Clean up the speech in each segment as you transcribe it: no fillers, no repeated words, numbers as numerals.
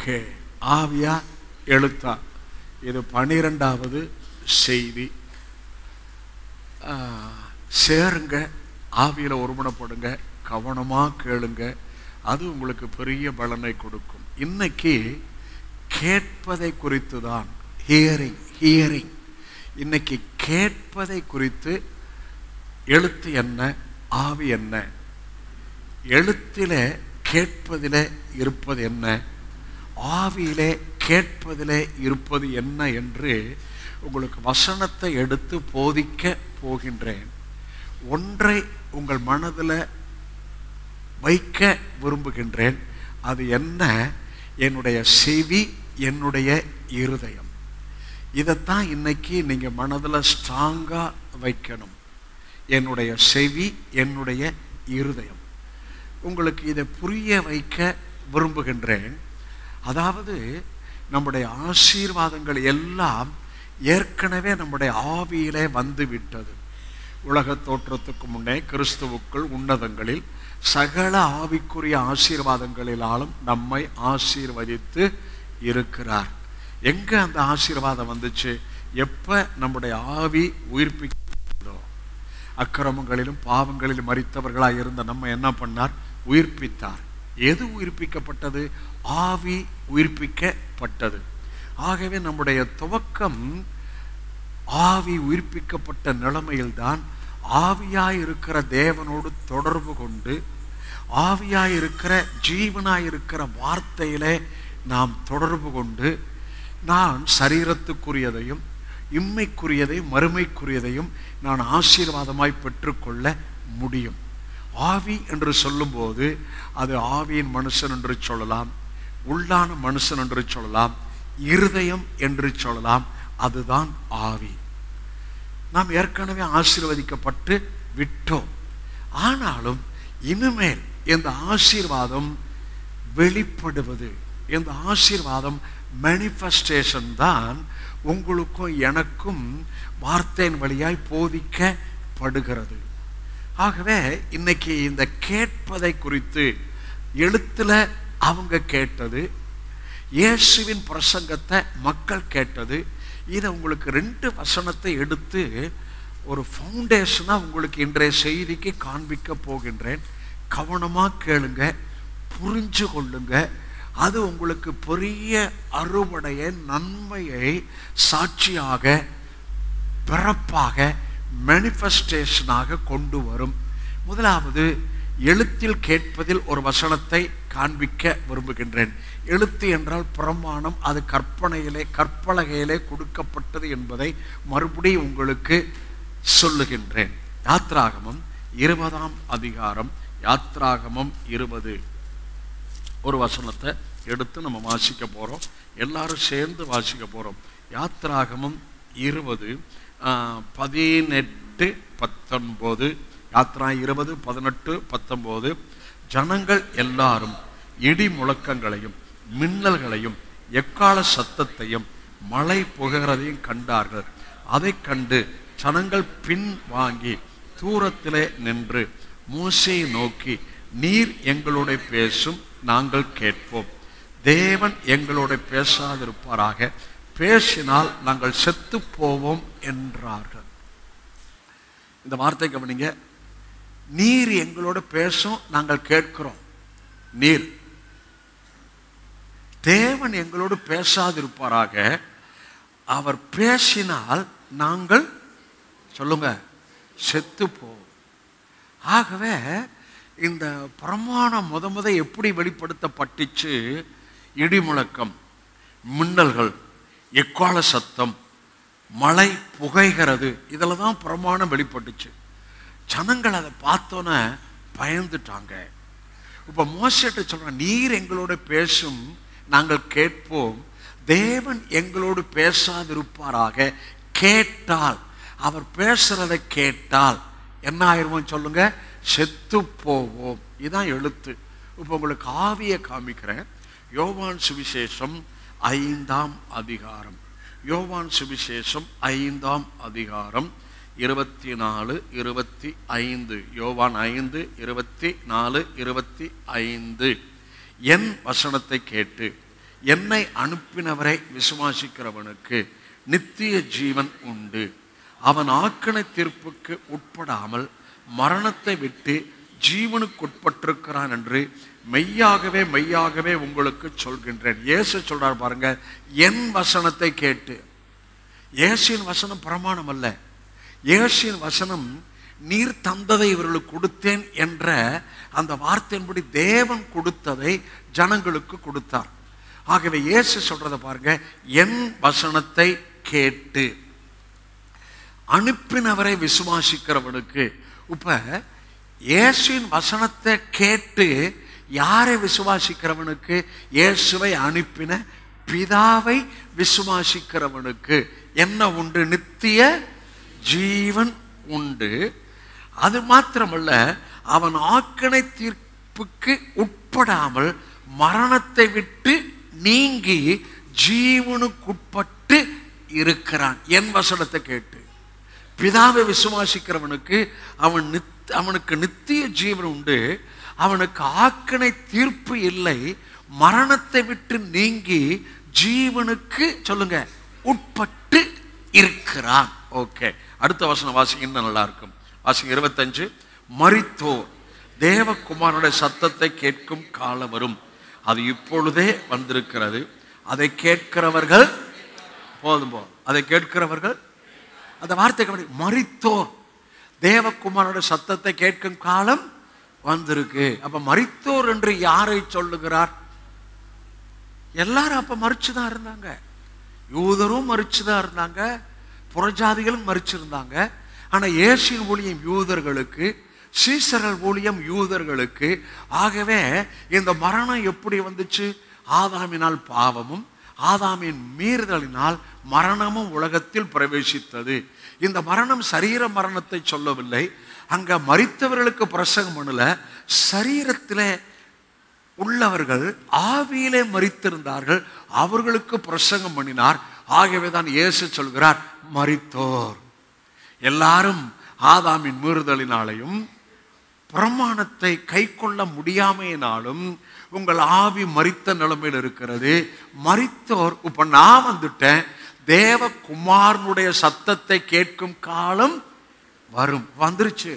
Okay, ஆவியா எழுத்தா? இது 12வது செய்தி. சேருங்க, ஆவியில் ஒருமனப்படுங்க, கவனமாக கேளுங்க, அது உங்களுக்கு பெரிய பலனை கொடுக்கும். இன்னைக்கு கேட்பதை குறித்து தான், ஹியரிங். இன்னைக்கு கேட்பதை குறித்து, எழுத்து என்ன, ஆவி என்ன, எழுத்திலே கேட்பதிலே இருப்பது என்ன, ஆவியிலே கேட்பதிலே இருப்பது என்ன என்று உங்களுக்கு வசனத்தை எடுத்து போதிக்க போகின்றேன். ஒன்றை உங்கள் மனதில் வைக்க விரும்புகின்றேன். அது என்ன? என்னுடைய செவி, என்னுடைய இருதயம். இதைத்தான் இன்னைக்கு நீங்கள் மனதில் ஸ்ட்ராங்காக வைக்கணும். என்னுடைய செவி, என்னுடைய இருதயம். உங்களுக்கு இதை புரிய வைக்க விரும்புகின்றேன். அதாவது நம்முடைய ஆசீர்வாதங்கள் எல்லாம் ஏற்கனவே நம்முடைய ஆவியிலே வந்து விட்டது. உலக தோற்றத்துக்கு முன்னே கிறிஸ்துவுக்குள் உன்னதங்களில் சகல ஆவிக்குரிய ஆசீர்வாதங்களிலாலும் நம்மை ஆசீர்வதித்து இருக்கிறார். எங்க அந்த ஆசீர்வாதம் வந்துச்சு? எப்ப நம்முடைய ஆவி உயிர்ப்பிக்கிறதோ, அக்கிரமங்களிலும் பாவங்களிலும் மரித்தவர்களாக இருந்த நம்ம என்ன பண்ணார்? உயிர்ப்பித்தார். எது உயிர்ப்பிக்கப்பட்டது? ஆவி உயிர்ப்பிக்கப்பட்டது. ஆகவே நம்முடைய துவக்கம் ஆவி உயிர்ப்பிக்கப்பட்ட நிலைமையில்தான் ஆவியாயிருக்கிற தேவனோடு தொடர்பு கொண்டு, ஆவியாயிருக்கிற ஜீவனாயிருக்கிற வார்த்தையிலே நாம் தொடர்பு கொண்டு, நான் சரீரத்துக்குரியதையும் இம்மைக்குரியதையும் மறுமைக்குரியதையும் நான் ஆசீர்வாதமாய் பெற்றுக்கொள்ள முடியும். ஆவி என்று சொல்லும்போது அது ஆவியின் மனுஷன் என்று சொல்லலாம், உள்ளான மனுஷன் என்று சொல்லலாம், இருதயம் என்று சொல்லலாம். அதுதான் ஆவி. நாம் ஏற்கனவே ஆசீர்வதிக்கப்பட்டு விட்டோம். ஆனாலும் இனிமேல் இந்த ஆசீர்வாதம் வெளிப்படுவது, இந்த ஆசீர்வாதம் மேனிஃபெஸ்டேஷன் தான் உங்களுக்கும் எனக்கும் வார்த்தையின் வழியாய் போதிக்கப்படுகிறது. ஆகவே இன்னைக்கு இந்த கேட்பதை குறித்து, எழுத்துல அவங்க கேட்டது, இயேசுவின் பிரசங்கத்தை மக்கள் கேட்டது. இதை உங்களுக்கு 2 வசனத்தை எடுத்து ஒரு ஃபவுண்டேஷனாக உங்களுக்கு இன்றைய செய்திக்கு காண்பிக்க போகின்றேன். கவனமாக கேளுங்க, புரிஞ்சு கொள்ளுங்க. அது உங்களுக்கு பெரிய அறுவடையை, நன்மையை சாட்சியாக, பிறப்பாக, மேனிஃபெஸ்டேஷனாக கொண்டு வரும். முதலாவது, எழுத்தில் கேட்பதில் ஒரு வசனத்தை காண்பிக்க விரும்புகின்றேன். எழுத்து என்றால் பிரமாணம். அது கற்பலகையிலே கொடுக்கப்பட்டது என்பதை மறுபடியும் உங்களுக்கு சொல்லுகின்றேன். யாத்ராகமம் 20ஆம் அதிகாரம், யாத்ராகமம் 20 ஒரு வசனத்தை எடுத்து நம்ம வாசிக்க போறோம். எல்லாரும் சேர்ந்து வாசிக்க போறோம். யாத்ராகமம் 20 18 19. யாத்ரா 20 18 19. ஜனங்கள் எல்லாரும் இடி முழக்கங்களையும் மின்னல்களையும் எக்கால சத்தத்தையும் மழை புகிறதையும் கண்டார்கள். அதை கண்டு ஜனங்கள் பின் வாங்கி தூரத்திலே நின்று மோசேயை நோக்கி, நீர் எங்களோட பேசும், நாங்கள் கேட்போம். தேவன் எங்களோட பேசாதிருப்பாராக, பேசினால் நாங்கள் செத்து போவோம் என்றார்கள். இந்த வார்த்தை கவனிங்க. நீர் எங்களோட பேசும், நாங்கள் கேட்கிறோம். நீர், தேவன் எங்களோடு பேசாதிருப்பாராக, அவர் பேசினால் நாங்கள், சொல்லுங்க, செத்து போவோம். ஆகவே இந்த பிரமாணம் முத எப்படி வெளிப்படுத்தப்பட்டுச்சு? இடி முழக்கம், மின்னல்கள், எக்கால சத்தம், மழை புகைகிறது, இதில் தான் பிரமாணம் வெளிப்பட்டுச்சு. ஜனங்கள் அதை பார்த்தோன்னே பயந்துட்டாங்க. இப்போ மோசேட்ட சொல்றாங்க, நீர் எங்களோட பேசும், நாங்கள் கேட்போம். தேவன் எங்களோடு பேசாதிருப்பாராக, கேட்டால், அவர் பேசுறதை கேட்டால் என்ன ஆயிருவோம்? சொல்லுங்க, செத்து போவோம். இதுதான் எழுத்து. இப்போ உங்களுக்கு ஆவியை காமிக்கிறேன். யோவான் சுவிசேஷம் 5ஆம் அதிகாரம், யோவான் சுவிசேஷம் 5ஆம் அதிகாரம் 24 25. யோவான் 5 24 25. என் வசனத்தை கேட்டு என்னை அனுப்பினவரை விசுவாசிக்கிறவனுக்கு நித்திய ஜீவன் உண்டு. அவன் ஆக்கினை தீர்ப்புக்கு உட்படாமல் மரணத்தை விட்டு ஜீவனுக்கு உட்பட்டிருக்கிறான் என்று மெய்யாகவே மெய்யாகவே உங்களுக்கு சொல்கின்றேன். இயேசு சொல்றார் பாருங்க, என் வசனத்தை கேட்டு. இயேசுவின் வசனம் பிரமாணம் அல்ல. இயேசுவின் வசனம் நீர் தந்ததை இவர்களுக்கு கொடுத்தேன் என்ற அந்த வார்த்தையின்படி தேவன் கொடுத்ததை ஜனங்களுக்கு கொடுத்தார். ஆகவே இயேசு சொல்றதை பாருங்க, என் வசனத்தை கேட்டு அனுப்பினவரை விசுவாசிக்கிறவனுக்கு. இப்ப இயேசுவின் வசனத்தை கேட்டு யாரை விசுவாசிக்கிறவனுக்கு? இயேசுவை அனுப்பின பிதாவை விசுவாசிக்கிறவனுக்கு என்ன உண்டு? நித்திய ஜீவன் உண்டு. அது மாத்திரமல்ல, அவன் ஆக்கினை தீர்ப்புக்கு உட்படாமல் மரணத்தை விட்டு நீங்கி ஜீவனுக்குட்பட்டு இருக்கிறான். என் வசனத்தை கேட்டு பிதாவை விசுவாசிக்கிறவனுக்கு அவனுக்கு நித்திய ஜீவன் உண்டு. அவனுக்கு ஆக்கினை தீர்ப்பு இல்லை. மரணத்தை விட்டு நீங்கி ஜீவனுக்கு சொல்லுங்க உட்பட்டு இருக்கிறான். ஓகே, அடுத்த வசனம் வாசிங்க, இன்னும் நல்லா இருக்கும். வாசிங்க 25. மரித்தோர் தேவகுமாரனுடைய சத்தத்தை கேட்கும் காலம் வரும், அது இப்பொழுதே வந்திருக்கிறது. அதை கேட்கிறவர்கள் போதும் அதை கேட்கிறவர்கள், அந்த வார்த்தை மரித்தோர் தேவகுமாரனுடைய சத்தத்தை கேட்கும் காலம் வந்திருக்கு. அப்ப மரித்தோர் என்று யாரை சொல்லுகிறார்? எல்லாரும் அப்ப மரிச்சுதான் இருந்தாங்க. யூதரும் மரிச்சுதான் இருந்தாங்க, புறஜாதிகளும் மரிச்சிருந்தாங்க. ஆனா இயேசுவின் ஊழியம் யூதர்களுக்கு, சீசர்கள் ஊழியம் யூதர்களுக்கு. ஆகவே இந்த மரணம் எப்படி வந்துச்சு? ஆதாமினால் பாவமும் ஆதாமின் மீறுதலினால் மரணமும் உலகத்தில் பிரவேசித்தது. இந்த மரணம் சரீர மரணத்தை சொல்லவில்லை. அங்க மரித்தவர்களுக்கு பிரசங்கம் பண்ணல, சரீரத்திலே உள்ளவர்கள் ஆவியிலே மரித்திருந்தார்கள், அவர்களுக்கு பிரசங்கம் பண்ணினார். ஆகவேதான் இயேசு சொல்கிறார், மரித்தோர் எல்லாரும் ஆதாமின் மீறுதலினாலையும் பிரமாணத்தை கை கொள்ள முடியாமையினாலும் உங்கள் ஆவி மரித்த நிலைமையில் இருக்கிறது. மரித்தோர், இப்ப நான் வந்துட்டேன், தேவகுமாரனுடைய சத்தத்தை கேட்கும் காலம் வரும். வந்துருச்சு.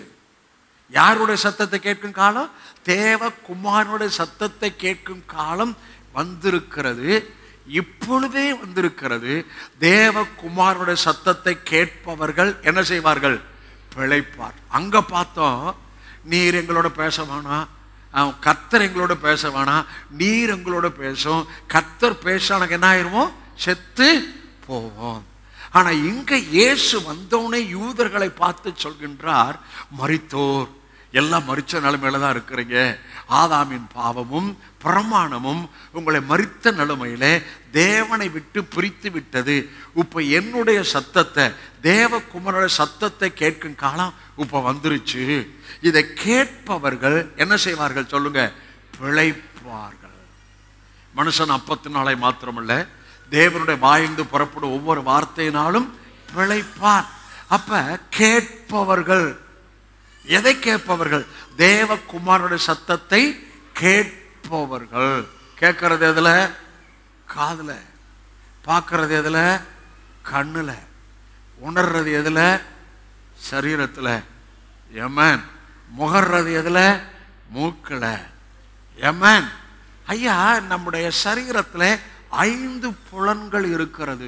யாருடைய சத்தத்தை கேட்கும் காலம்? தேவகுமாரனுடைய சத்தத்தை கேட்கும் காலம் வந்திருக்கிறது, இப்பொழுதே வந்திருக்கிறது. தேவகுமாரனுடைய சத்தத்தை கேட்பவர்கள் என்ன செய்வார்கள்? பிழைப்பார். அங்க பார்த்தோம், நீர் எங்களோட பேச வேணாம், கர்த்தர் எங்களோட பேச வேணாம், நீர் எங்களோட பேசும். கர்த்தர் பேசானக்கு என்ன ஆயிருவோம்? செத்து போவோம். ஆனா இங்க இயேசு வந்தோடனே யூதர்களை பார்த்து சொல்கின்றார், மரித்தோர் எல்லாம் மரிச்ச நிலைமையில தான் இருக்கிறீங்க. ஆதாமின் பாவமும் பிரமாணமும் உங்களை மரித்த நிலைமையில தேவனை விட்டு பிரித்து விட்டது. இப்ப என்னுடைய சத்தத்தை, தேவகுமாரனுடைய சத்தத்தை கேட்கும் காலம் இப்ப வந்துருச்சு. இதை கேட்பவர்கள் என்ன செய்வார்கள் சொல்லுங்க? பிழைப்பார்கள். மனுஷன் அப்பத்தினாலே மாத்திரமல்ல, தேவனுடைய வாயிலிருந்து புறப்படும் ஒவ்வொரு வார்த்தையினாலும் பிழைப்பார். அப்ப கேட்பவர்கள் எதை கேட்பவர்கள்? தேவகுமாரனுடைய சத்தத்தை கேட்பவர்கள். கேட்கறது எதுல? காதுல. பார்க்கறது எதுல? கண்ணுல. உணர்றது எதுல? சரீரத்துல. எமன். முகர்றது எதுல? மூக்குல. எமன். ஐயா, நம்முடைய சரீரத்துல 5 புலன்கள் இருக்கிறது.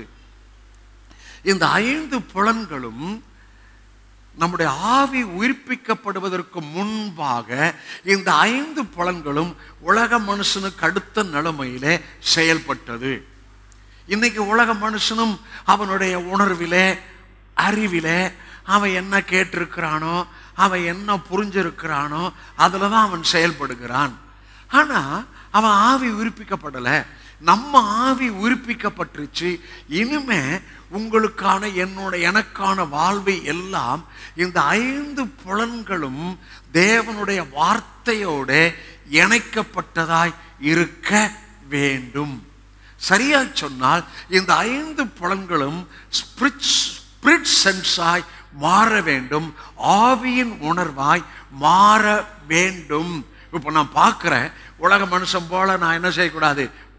இந்த 5 புலன்களும் நம்முடைய ஆவி உயிர்ப்பிக்கப்படுவதற்கு முன்பாக இந்த 5 புலன்களும் உலக மனுஷனுக்கு அடுத்த நிலைமையிலே செயல்பட்டது. இன்னைக்கு உலக மனுஷனும் அவனுடைய உணர்விலே, அறிவிலே அவன் என்ன கேட்டிருக்கிறானோ, அவன் என்ன புரிஞ்சிருக்கிறானோ அதுலதான் அவன் செயல்படுகிறான். ஆனா அவன் ஆவி உயிர்ப்பிக்கப்படலை. நம்ம ஆவி உயிர்ப்பிக்கப்பட்டுருச்சு. இனிமே உங்களுக்கான எனக்கான வாழ்வை எல்லாம் இந்த 5 புலன்களும் தேவனுடைய வார்த்தையோட இணைக்கப்பட்டதாய் இருக்க வேண்டும். சரியா சொன்னால் இந்த 5 புலன்களும் ஸ்பிரிட் சென்ஸாய் மாற வேண்டும், ஆவியின் உணர்வாய் மாற வேண்டும். இப்ப நான் பார்க்கிறேன், உலக மனுஷன் போல நான் என்ன செய்யக்கூடாது?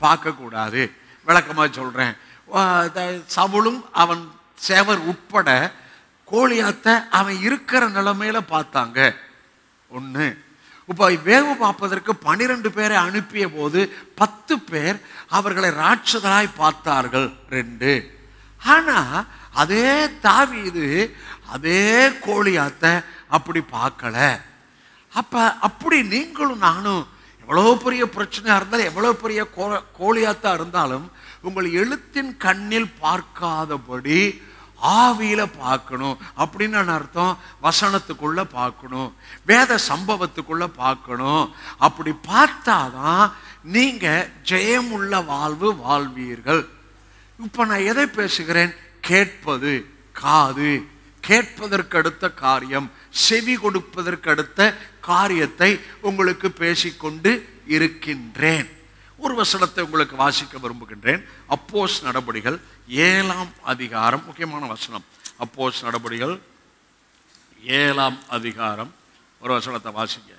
பார்க்கக்கூடாது. விளக்கமாக சொல்கிறேன். சவுலும் அவன் சேவர் உட்பட கோலியாத்தை அவன் இருக்கிற நிலைமையில பார்த்தாங்க. ஒன்று. இப்போ வேவு பார்ப்பதற்கு 12 பேரை அனுப்பிய போது 10 பேர் அவர்களை ராட்சதராய் பார்த்தார்கள். 2. ஆனா அதே தாவீது அதே கோலியாத்தை அப்படி பார்க்கல. அப்படி நீங்களும் நானும் எவ்வளோ பெரிய பிரச்சனையா இருந்தாலும், எவ்வளோ பெரிய கோலியாத்தா இருந்தாலும், உங்கள் எழுத்தின் கண்ணில் பார்க்காதபடி ஆவியில பார்க்கணும். அப்படின்னு அர்த்தம். வசனத்துக்குள்ள பார்க்கணும், வேத சம்பவத்துக்குள்ள பார்க்கணும். அப்படி பார்த்தாதான் நீங்க ஜெயமுள்ள வாழ்வு வாழ்வீர்கள். இப்ப நான் எதை பேசுகிறேன்? கேட்பது, காது, கேட்பதற்கு அடுத்த காரியம், செவி கொடுப்பதற்கு அடுத்த காரியத்தை உங்களுக்கு பேசிக்கொண்டு இருக்கின்றேன். ஒரு வசனத்தை உங்களுக்கு வாசிக்க விரும்புகின்றேன். அப்போஸ்தலர் நடபடிகள் 7ஆம் அதிகாரம், முக்கியமான வசனம். அப்போஸ்தலர் நடபடிகள் 7ஆம் அதிகாரம் ஒரு வசனத்தை வாசிங்க.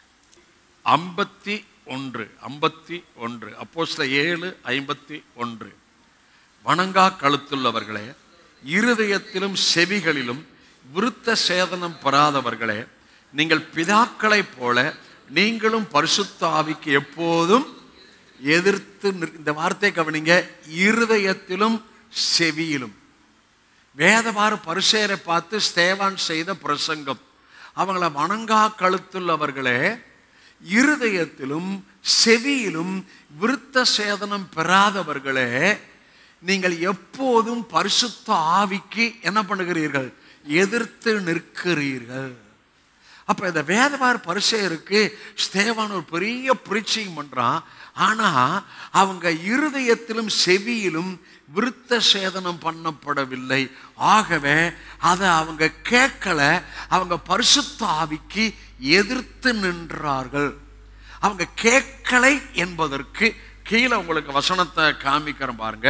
51. அப்போஸ்தலர் 7:51. வணங்கா கழுத்துள்ளவர்களே, இருதயத்திலும் செவிகளிலும் விருத்த சேதனம் பெறாதவர்களே, நீங்கள் பிதாக்களைப் போல நீங்களும் பரிசுத்த ஆவிக்கு எப்போதும் எதிர்த்து இந்த வார்த்தை கவனிங்க. இருதயத்திலும் செவியிலும். வேதபார பரிசேயரை பார்த்து ஸ்தேவான் செய்த பிரசங்கம். அவங்கள வணங்கா கழுத்துள்ளவர்களே, இருதயத்திலும் செவியிலும் விருத்த சேதனம் பெறாதவர்களே, நீங்கள் எப்போதும் பரிசுத்த ஆவிக்கு என்ன பண்ணுகிறீர்கள்? எதிர்த்து நிற்கிறீர்கள். அப்ப இந்த வேதபார பரிசேயருக்கு ஸ்தேவான் ஒரு பெரிய பிரீச்சிங் பண்றான். ஆனா அவங்க இருதயத்திலும் செவியிலும் விருத்த சேதனம் பண்ணப்படவில்லை. ஆகவே அதை அவங்க கேட்கல. அவங்க பரிசுத்த ஆவிக்கு எதிர்த்து நின்றார்கள். அவங்க கேட்கலை என்பதற்கு கீழே உங்களுக்கு வசனத்தை காமிக்கிறேன் பாருங்க.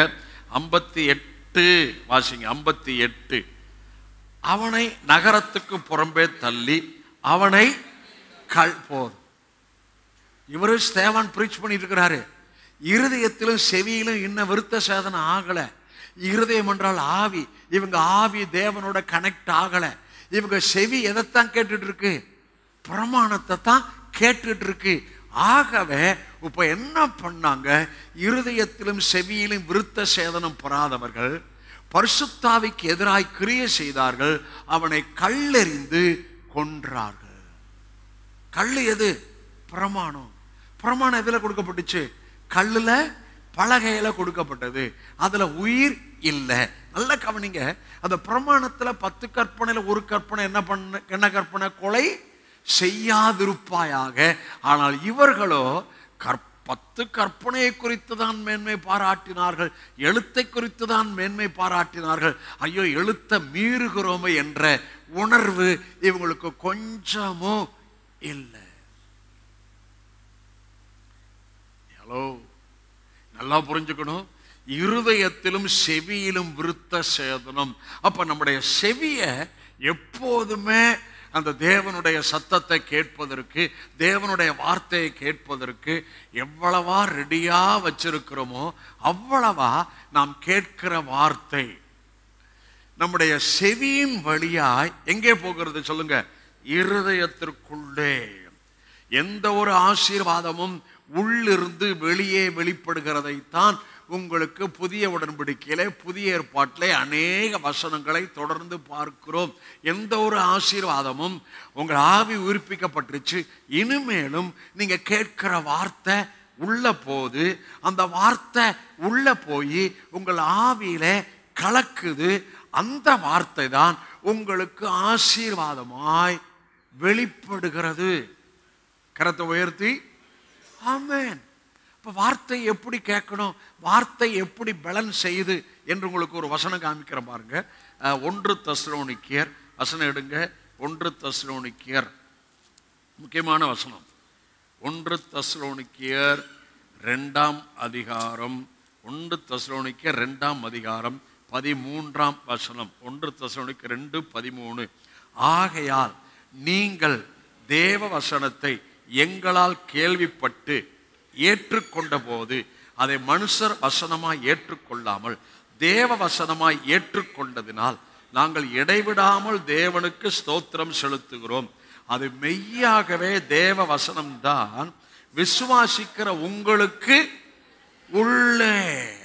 58 வாசிங்க. 58. அவனை நகரத்துக்கு புறம்பே தள்ளி அவனை போதும். இவரு ஸ்தேவான் பிரீச் பண்ணிட்டு இருக்கிறாரு. இருதயத்திலும் செவியிலும் இன்னும் விருத்த சேதனம் ஆகல. இருதயம் என்றால் ஆவி. இவங்க ஆவி தேவனோட கனெக்ட் ஆகல. இவங்க செவி எதைத்தான் கேட்டுட்டு இருக்கு? பிரமாணத்தை தான் கேட்டுட்டு இருக்கு. ஆகவே இப்ப என்ன பண்ணாங்க? இருதயத்திலும் செவியிலும் விருத்த சேதனம் பெறாதவர்கள் பரிசுத்தாவிக்கு எதிராய் கிரியை செய்தார்கள். அவனை கல்லெறிந்து கொன்றார்கள். கல்லு எது? பிரமாணம். பிரமாணம் எதுல கொடுக்கப்பட்டுச்சு? கல்லுல, பலகையில கொடுக்கப்பட்டது. அதுல உயிர் இல்லை. நல்ல கவனிங்க. அந்த பிரமாணத்துல 10 கற்பனையில ஒரு கற்பனை என்ன கற்பனை? கொலை செய்யாதிருப்பாயாக. ஆனால் இவர்களோ 10 கற்பனையை குறித்து தான் மேன்மை பாராட்டினார்கள். எழுத்தை குறித்து தான் மேன்மை பாராட்டினார்கள். ஐயோ, எழுத்தை மீறுகிறோமே என்ற உணர்வு இவங்களுக்கு கொஞ்சமும் இல்லை. ஹலோ, நல்லா புரிஞ்சுக்கணும். இருதயத்திலும் செவியிலும் விருத்த சேதனம். அப்ப நம்முடைய செவிய எப்போதுமே அந்த தேவனுடைய சத்தத்தை கேட்பதற்கு, தேவனுடைய வார்த்தையை கேட்பதற்கு எவ்வளவா ரெடியா வச்சிருக்கிறோமோ அவ்வளவா நாம் கேட்கிற வார்த்தை நம்முடைய செவியின் வழியாய் எங்கே போகிறது சொல்லுங்க? இருதயத்திற்குள்ளே. எந்த ஒரு ஆசீர்வாதமும் உள்ளிருந்து வெளியே வெளிப்படுகிறதைத்தான் உங்களுக்கு புதிய உடன்படிக்கையிலே, புதிய ஏற்பாட்டிலே அநேக வசனங்களை தொடர்ந்து பார்க்கிறோம். எந்த ஒரு ஆசீர்வாதமும் உங்கள் ஆவி உயிர்ப்பிக்கப்பட்டுருச்சு. இனிமேலும் நீங்க கேட்கிற வார்த்தை உள்ள போது, அந்த வார்த்தை உள்ள போய் உங்கள் ஆவியில கலக்குது. அந்த வார்த்தை தான் உங்களுக்கு ஆசீர்வாதமாய் வெளிப்படுகிறது. கரத்தை உயர்த்தி ஆமென். இப்ப வார்த்தை எப்படி கேட்கணும், வார்த்தை எப்படி பேலன்ஸ் செய்யுது என்று உங்களுக்கு ஒரு வசனம் காமிக்கிறேன் பாருங்க. 1 தெசலோனிக்கேயர் வசனம் எடுங்க. 1 தெசலோனிக்கேயர் முக்கியமான வசனம். 1 தெசலோனிக்கேயர் 2ஆம் அதிகாரம். 1 தெசலோனிக்கேயர் 2ஆம் அதிகாரம் 13ஆம் வசனம். 1 தெசலோனிக்கேயர் 2:13. ஆகையால் நீங்கள் தேவ வசனத்தை எங்களால் கேள்விப்பட்டு ஏற்றுக்கொண்ட போது அதை மனுஷர் வசனமாய் ஏற்றுக்கொள்ளாமல் தேவ வசனமாய் ஏற்றுக்கொண்டதினால் நாங்கள் இடைவிடாமல் தேவனுக்கு ஸ்தோத்திரம் செலுத்துகிறோம். அது மெய்யாகவே தேவ வசனம்தான் விசுவாசிக்கிற உங்களுக்கு உள்ளே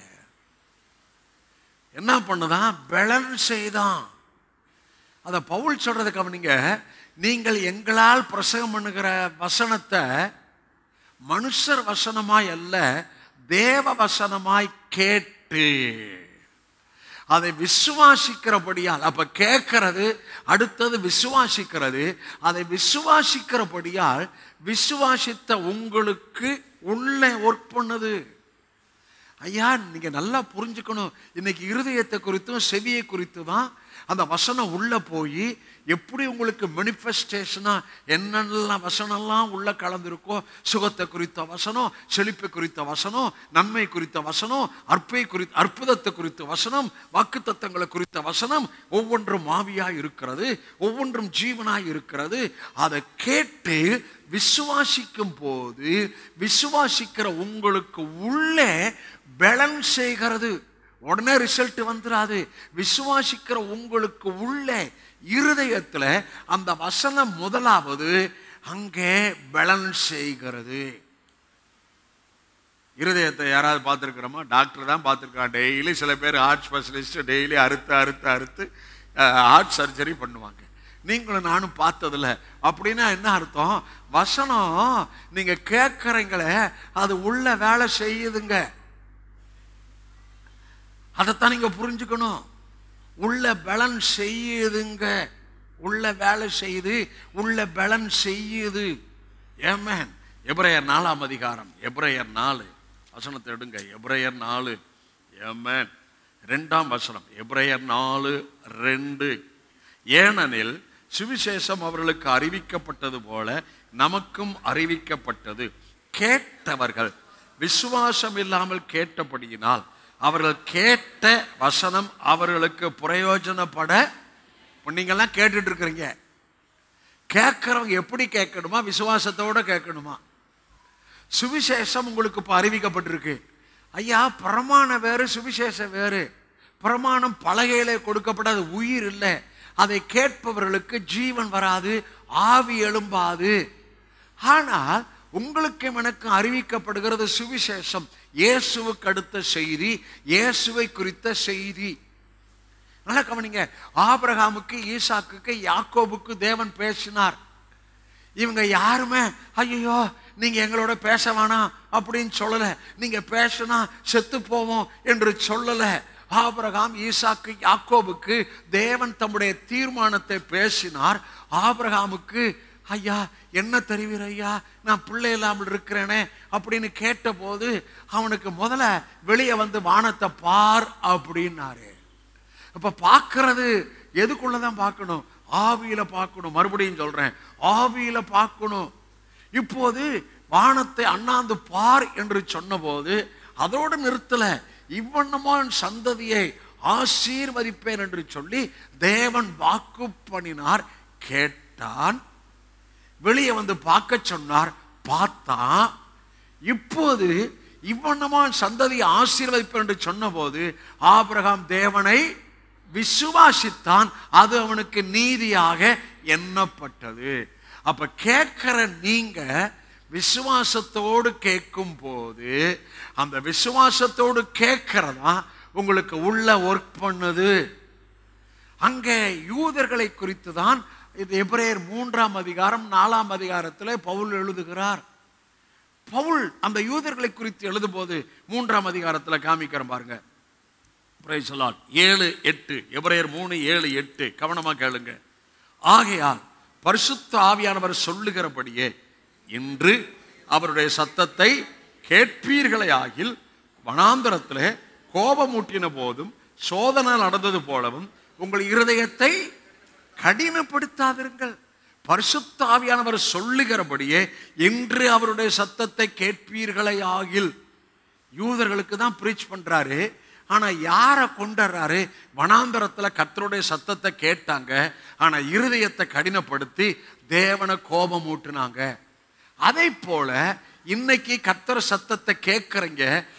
என்ன பண்ணுதான்? பலன் செய்தான். அத பவுல் சொல்றது கவனிங்க. நீங்கள் எங்களால் பிரசங்கம் பண்ணுகிற வசனத்தை மனுஷர் வசனமாய் அல்ல, தேவ வசனமாய் கேட்டு அதை விசுவாசிக்கிறபடியால். அப்ப கேட்கிறது, அடுத்தது விசுவாசிக்கிறது. அதை விசுவாசிக்கிறபடியால் விசுவாசித்த உங்களுக்கு உள்ளே ஒர்க் பண்ணுது. ஐயா, நீங்க நல்லா புரிஞ்சுக்கணும். இன்னைக்கு இருதயத்தை குறித்தும் செவியை குறித்து தான் அந்த வசனம் உள்ள போய் எப்படி உங்களுக்கு மேனிஃபெஸ்டேஷனா என்னெல்லாம் வசனம்லாம் உள்ள கலந்துருக்கோ, சுகத்தை குறித்த வசனம், செழிப்பை குறித்த வசனம், நன்மை குறித்த வசனம், அற்புதத்தை குறித்த வசனம், வாக்குத்தத்தங்களை குறித்த வசனம், ஒவ்வொன்றும் ஆவியாய் இருக்கிறது, ஒவ்வொன்றும் ஜீவனாய் இருக்கிறது. அதை கேட்டு விசுவாசிக்கும் போது விசுவாசிக்கிற உங்களுக்கு உள்ளே பலன் செய்கிறது. உடனே ரிசல்ட் வந்துடாது. விசுவாசிக்கிற உங்களுக்கு உள்ளே இருதயத்துல அந்த வசனம் முதலாவது அங்கே பலன் செய்கிறது. இருதயத்தை யாராவது பார்த்துருக்கிறோமா? டாக்டர் தான் பார்த்துருக்கான். டெய்லி சில பேர் ஹார்ட் ஸ்பெஷலிஸ்ட் டெய்லி அறுத்து ஹார்ட் சர்ஜரி பண்ணுவாங்க. நீங்களும் நானும் பார்த்ததில்ல. அப்படின்னா என்ன அர்த்தம்? வசனம் நீங்க கேட்கறீங்களே, அது உள்ள வேலை செய்யுதுங்க. அதைத்தான் நீங்க புரிஞ்சுக்கணும். உள்ள பலன் செய்யுதுங்க. உள்ள வேலை செய்யுது, உள்ள பலன் செய்யுது. ஆமென். எபிரேயர் 4ஆம் அதிகாரம், எபிரேயர் 4 வசனத்தை எடுங்க. எபிரேயர் 4, ஆமென், 2ஆம் வசனம். எபிரேயர் 4:2. ஏனெனில் சுவிசேஷம் அவர்களுக்கு அறிவிக்கப்பட்டது போல நமக்கும் அறிவிக்கப்பட்டது. கேட்டவர்கள் விசுவாசம் இல்லாமல் கேட்டபடியினால் அவர்கள் கேட்ட வசனம் அவர்களுக்கு பிரயோஜனப்பட. நீங்கெல்லாம் கேட்டுட்டு இருக்கிறீங்க. கேட்கிறவங்க எப்படி கேட்கணுமா? விசுவாசத்தோட கேட்கணுமா? சுவிசேஷம் உங்களுக்கு இப்ப அறிவிக்கப்பட்டிருக்கு. ஐயா, பிரமாணம் வேறு, சுவிசேஷம் வேறு. பிரமாணம் பலகையிலே கொடுக்கப்படாது, உயிர் இல்லை. அதை கேட்பவர்களுக்கு ஜீவன் வராது, ஆவி எழும்பாது. ஆனால் உங்களுக்கு எனக்கு அறிவிக்கப்படுகிறது சுவிசேஷம், இயேசுவுக்கு அடுத்த செய்தி, இயேசுவை குறித்த செய்தி. நல்லா கவனிங்க. ஆபிரகாமுக்கு, ஈசாக்குக்கு, யாக்கோபுக்கு தேவன் பேசினார். இவங்க யாருமே ஐயோ நீங்க எங்களோட பேச வேணாம் அப்படின்னு சொல்லல. நீங்க பேசினா செத்து போவோம் என்று சொல்லல. ஆபிரகாம், ஈசாக்கு, யாக்கோபுக்கு தேவன் தம்முடைய தீர்மானத்தை பேசினார். ஆபிரகாமுக்கு ஐயா என்ன தெரிவிற ஐயா, நான் பிள்ளை இல்லாமல் இருக்கிறேனே அப்படின்னு கேட்ட போது அவனுக்கு முதல்ல வெளியே வந்து வானத்தை பார் அப்படின்னாரு. அப்ப பார்க்கறது எதுக்குள்ளதான் பார்க்கணும்? ஆவியில பார்க்கணும். மறுபடியும் சொல்றேன், ஆவியில பார்க்கணும். இப்போது வானத்தை அண்ணாந்து பார் என்று சொன்ன போது அதோடு நிறுத்தல. இவ்வண்ணமான சந்ததியை ஆசீர்வதிப்பேன் என்று சொல்லி தேவன் வாக்கு பண்ணினார். கேட்டான், வெளியே வந்து பார்க்க சொன்னார், பார்த்தான். இப்போது இவ்வண்ணமான சந்ததியை ஆசீர்வதிப்பேன் என்று சொன்ன போது ஆபிரகாம் தேவனை விசுவாசித்தான், அது அவனுக்கு நீதியாக எண்ணப்பட்டது. அப்ப கேட்கிற நீங்க விசுவாசத்தோடு கேட்கும் போது அந்த விசுவாசத்தோடு கேட்கிறதா உங்களுக்கு உள்ள ஒர்க் பண்ணுது. அங்கே யூதர்களை குறித்து தான் இது எபிரேயர் 3ஆம் அதிகாரம் 4ஆம் அதிகாரத்தில் பவுல் எழுதுகிறார். பவுல் அந்த யூதர்களை குறித்து எழுதும் போது 3ஆம் அதிகாரத்தில் காமிக்கிறோம் பாருங்க. 7:8 எபிரேயர் 3:7-8 கவனமா கேளுங்க. ஆகையால் பரிசுத்த ஆவியானவர் சொல்லுகிறபடியே இன்று அவருடைய சத்தத்தை கேட்பீர்களே ஆகில், வனாந்தரத்திலே கோபமூட்டின போதும் சோதனை நடந்தது போலவும் உங்கள் இருதயத்தை கடினப்படுத்தாதிருங்கள். பரிசுத்த ஆவியானவர் சொல்லுகிறபடியே இன்று அவருடைய சத்தத்தை கேட்பீர்களே ஆகில். யூதர்களுக்கு தான் பிரீச் பண்றாரு. ஆனா யாரை கொண்டுறாரு? வனாந்தரத்துல கர்த்தருடைய சத்தத்தை கேட்டாங்க, ஆனா இருதயத்தை கடினப்படுத்தி தேவனை கோபம் ஊட்டுனாங்க. அதை போல இன்னைக்கு கர்த்தர் சத்தத்தை கேட்கறீங்க,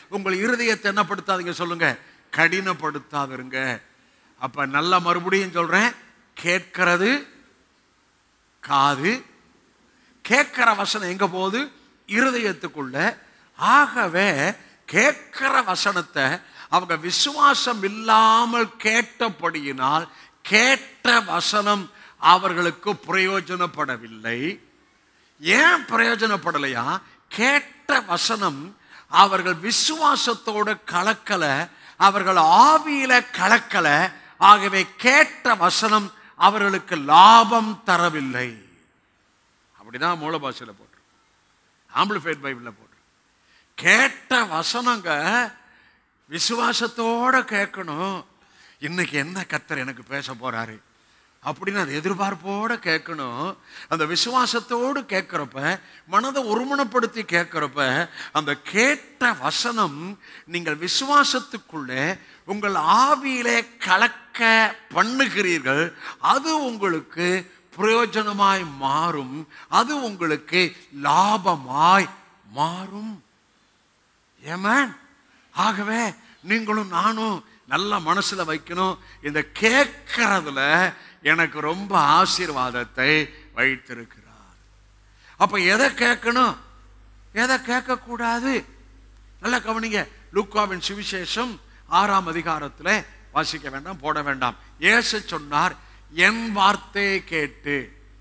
உங்கள் இருதயத்தை என்னப்படுத்தாதீங்க சொல்லுங்க, கடினப்படுத்தாதிருங்க. அப்ப நல்ல மறுபடியும் சொல்றேன், கேட்கிறது காது, கேட்கிற வசனம் எங்க போகுது? இருதயத்துக்குள்ள. ஆகவே கேட்கிற வசனத்தை அவங்க விசுவாசம் இல்லாமல் கேட்டபடியினால் கேட்ட வசனம் அவர்களுக்கு பிரயோஜனப்படவில்லை. ஏன் பிரயோஜனப்படலையா? கேட்ட வசனம் அவர்கள் விசுவாசத்தோடு கலக்கல, அவர்கள் ஆவியில கலக்கல. ஆகவே கேட்ட வசனம் அவர்களுக்கு லாபம் தரவில்லை. அப்படிதான் மூல பாஷையில போட்டு, ஆம்பிளிஃபைட் பைபிள்ல போட்டு, கேட்ட வசனங்க விசுவாசத்தோட கேட்கணும். இன்னைக்கு என்ன கர்த்தர் எனக்கு பேச போறாரு அப்படின்னு அது எதிர்பார்ப்போட கேட்கணும். அந்த விசுவாசத்தோடு கேட்கிறப்ப, மனதை ஒருமனப்படுத்தி கேட்கிறப்ப, அந்த கேட்ட வசனம் நீங்கள் விசுவாசத்துக்குள்ளே உங்கள் ஆவியிலே கலக்க பண்ணுகிறீர்கள். அது உங்களுக்கு பிரயோஜனமாய் மாறும், அது உங்களுக்கு லாபமாய் மாறும். ஆமென். ஆகவே நீங்களும் நானும் நல்ல மனசுல வைக்கணும், இந்த கேட்கறதுல எனக்கு ரொம்ப ஆசீர்வாதத்தை வைத்திருக்கிறார். அப்ப எதை கேட்கணும், எதை கேட்க கூடாது? நல்லா கவனிங்க. லூக்காவின் சுவிசேஷம் 6ஆம் அதிகாரத்தில் வாசிக்க வேண்டாம், போட வேண்டாம். இயேசு சொன்னார், என் வார்த்தையை கேட்டு,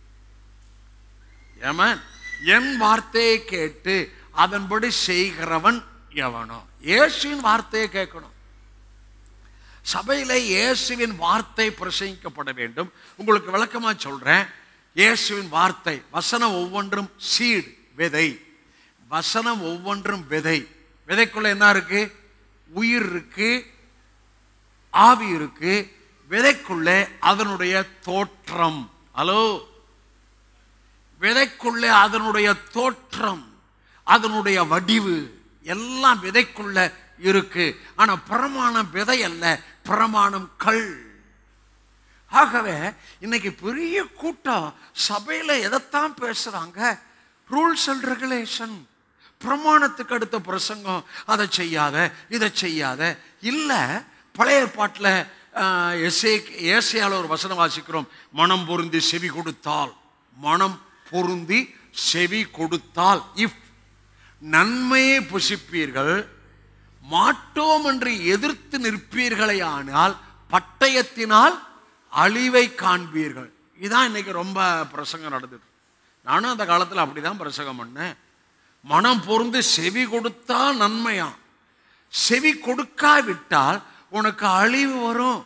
ஆமென், என் வார்த்தையை கேட்டு அதன்படி செய்கிறவன் எவனோ. இயேசுவின் வார்த்தையை கேட்கணும். சபையில இயேசுவின் வார்த்தை பிரசங்கிக்கப்பட வேண்டும். உங்களுக்கு விளக்கமா சொல்றேன். இயேசுவின் வார்த்தை, வசனம் ஒவ்வொன்றும் சீடு, விதை. வசனம் ஒவ்வொன்றும் விதை. விதைக்குள்ள என்ன இருக்கு? உயிர் இருக்கு, ஆவி இருக்கு. விதைக்குள்ளே அதனுடைய தோற்றம். ஹலோ, விதைக்குள்ளே அதனுடைய தோற்றம், அதனுடைய வடிவு எல்லாம் விதைக்குள்ள இருக்கு. ஆனா பிரமாணம் விதை அல்ல, பிரமாணம் கல். ஆகவே இன்னைக்கு பெரிய கூட்டம் சபையில எதைத்தான் பேசுறாங்க? ரூல்ஸ் அண்ட் ரெகுலேஷன், பிரமாணத்துக்கு அடுத்த பிரசங்கம், அதை செய்யாத இதை செய்யாத. இல்ல, பழைய ஏற்பாட்டில் ஏசாயால ஒரு வசனம் வாசிக்கிறோம், மனம் பொருந்தி செவி கொடுத்தால், மனம் பொருந்தி செவி கொடுத்தால், இஃப் நன்மையை புசிப்பீர்கள், மாட்டோம் என்று எதிர்த்து நிற்பீர்களே ஆனால் பட்டயத்தினால் அழிவை காண்பீர்கள். இதுதான் இன்னைக்கு ரொம்ப பிரசங்கம் நடந்தது. நானும் அந்த காலத்தில் அப்படிதான் பிரசங்கம் பண்ணேன். மனம் பொருந்து செவி கொடுத்தா நன்மையா, செவி கொடுக்காவிட்டால் உனக்கு அழிவு வரும்.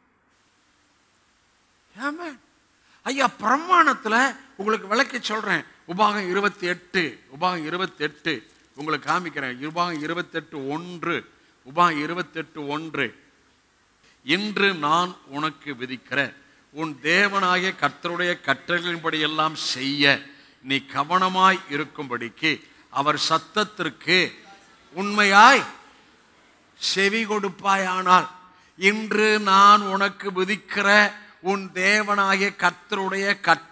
ஐயா, பிரமாணத்தில் உங்களுக்கு விளக்கி சொல்றேன். உபாகம் 28 உங்களுக்கு காமிக்கிறேன். உபாகம் 28:1, உபாகம் 28:1. இன்று நான் உனக்கு விதிக்கிற உன் தேவனாகிய கர்த்தருடைய கட்டளைகளின்படி எல்லாம் செய்ய நீ கவனமாய் இருக்கும்படிக்கு அவர் சத்தத்திற்கு உண்மையாய் செவி கொடுப்பாயானால், இன்று நான் உனக்கு விதிக்கிற உன் தேவனாகிய கர்த்தருடைய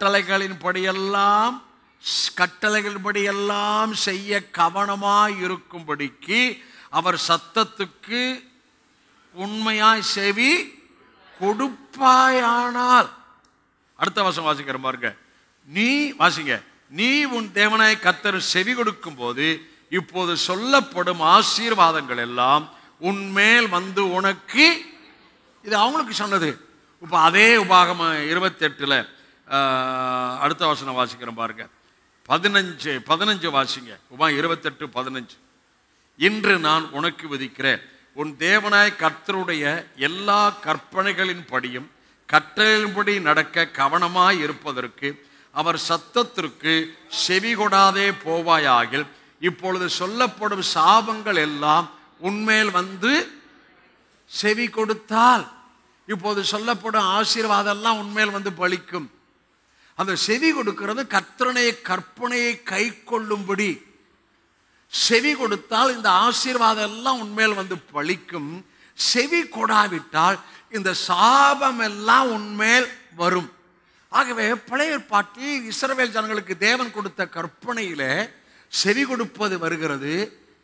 கட்டளைகளின்படி எல்லாம் செய்ய கவனமாய் இருக்கும்படிக்கு அவர் சத்தத்துக்கு உண்மையாய் செவி கொடுப்பாயானால். அடுத்த வசனம் வாசிக்கிற பாருங்க. நீ வாசிங்க. நீ உன் தேவனாய் கர்த்தர் செவி கொடுக்கும் போது இப்போது சொல்லப்படும் ஆசீர்வாதங்கள் எல்லாம் உன்மேல் வந்து உனக்கு, இது அவங்களுக்கு சொன்னது. இப்போ அதே உபாகம் 28 அடுத்த வசனம் வாசிக்கிறோம் பாருங்க. 15 வாசிங்க. உபாகம் 28:15. இன்று நான் உனக்கு விதிக்கிற உன் தேவனாய் கர்த்தருடைய எல்லா கற்பனைகளின் படியும் கட்டளையின்படி நடக்க கவனமாய் இருப்பதற்கு அவர் சத்தத்திற்கு செவி கொடாதே போவாயாகில் இப்பொழுது சொல்லப்படும் சாபங்கள் எல்லாம் உன்மேல் வந்து செவி கொடுத்தால், இப்போது சொல்லப்படும் ஆசீர்வாதம் எல்லாம் உன்மேல் வந்து பலிக்கும். அந்த செவி கொடுக்கிறது கர்த்தருடைய கற்பனையை கை கொள்ளும்படி செவி கொடுத்தால் இந்த ஆசீர்வாதம் எல்லாம் உன்மேல் வந்து பலிக்கும். செவி கொடாவிட்டால் இந்த சாபம் எல்லாம் உன்மேல் வரும். ஆகவே பழைய ஏற்பாட்டில் இஸ்ரவேல் ஜனங்களுக்கு தேவன் கொடுத்த கற்பனையில செவி கொடுப்பது வருகிறது,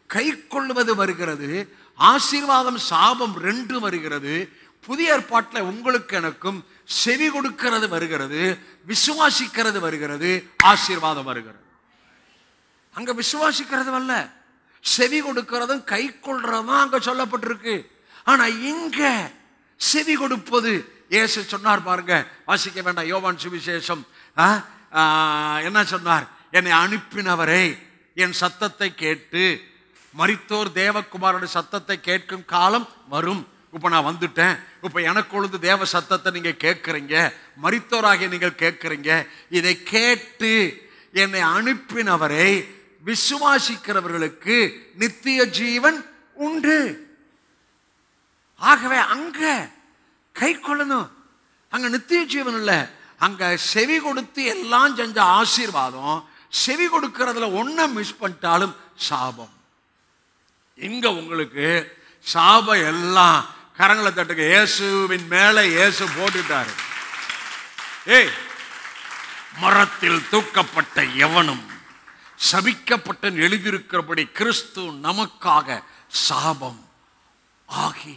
கை கொள்வது வருகிறது, ஆசீர்வாதம் சாபம் 2 வருகிறது. புதிய ஏற்பாட்டில் உங்களுக்கு எனக்கும் செவி கொடுக்கிறது வருகிறது, விசுவாசிக்கிறது வருகிறது, ஆசீர்வாதம் வருகிறது. அங்க விசுவாசிக்கிறது அல்ல, செவி கொடுக்கிறதும் கை கொள்றதும் அங்க சொல்லப்பட்டிருக்கு. ஆனா இங்க செவி கொடுப்பது இயேசு சொன்னார் பாருங்க, வாசிக்க வேண்டாம், யோவான் சுவிசேஷம் என்ன சொன்னார்? என்னை அனுப்பினவரே என் சத்தத்தை கேட்டு, மரித்தோர் தேவகுமாரனுடைய சத்தத்தை கேட்கும் காலம் வரும். இப்ப நான் வந்துட்டேன். இப்ப எனக்குள்ளது தேவ சத்தத்தை நீங்க கேட்கறீங்க, மரித்தோராகிய நீங்கள் கேட்கறீங்க. இதை கேட்டு என்னை அனுப்பினவரை விசுவாசிக்கிறவர்களுக்கு நித்திய ஜீவன் உண்டு. ஆகவே அங்க கை கொள்ளணும். அங்க நித்திய ஜீவன் இல்ல, அங்க செவி கொடுத்து எல்லாம் செஞ்ச ஆசீர்வாதம். செவி கொடுக்கிறதுல ஒன்ன மிஸ் பண்ணிட்டாலும் சாபம். இங்க உங்களுக்கு சாபம் எல்லாம் கரங்களை தட்டுங்க, இயேசுவின் மேல இயேசு போட்டுட்டாரு. ஏய், மரத்தில் தூக்கப்பட்ட எவனும் சபிக்கப்பட்ட எழுதியிருக்கிறபடி கிறிஸ்து நமக்காக சாபம் ஆகி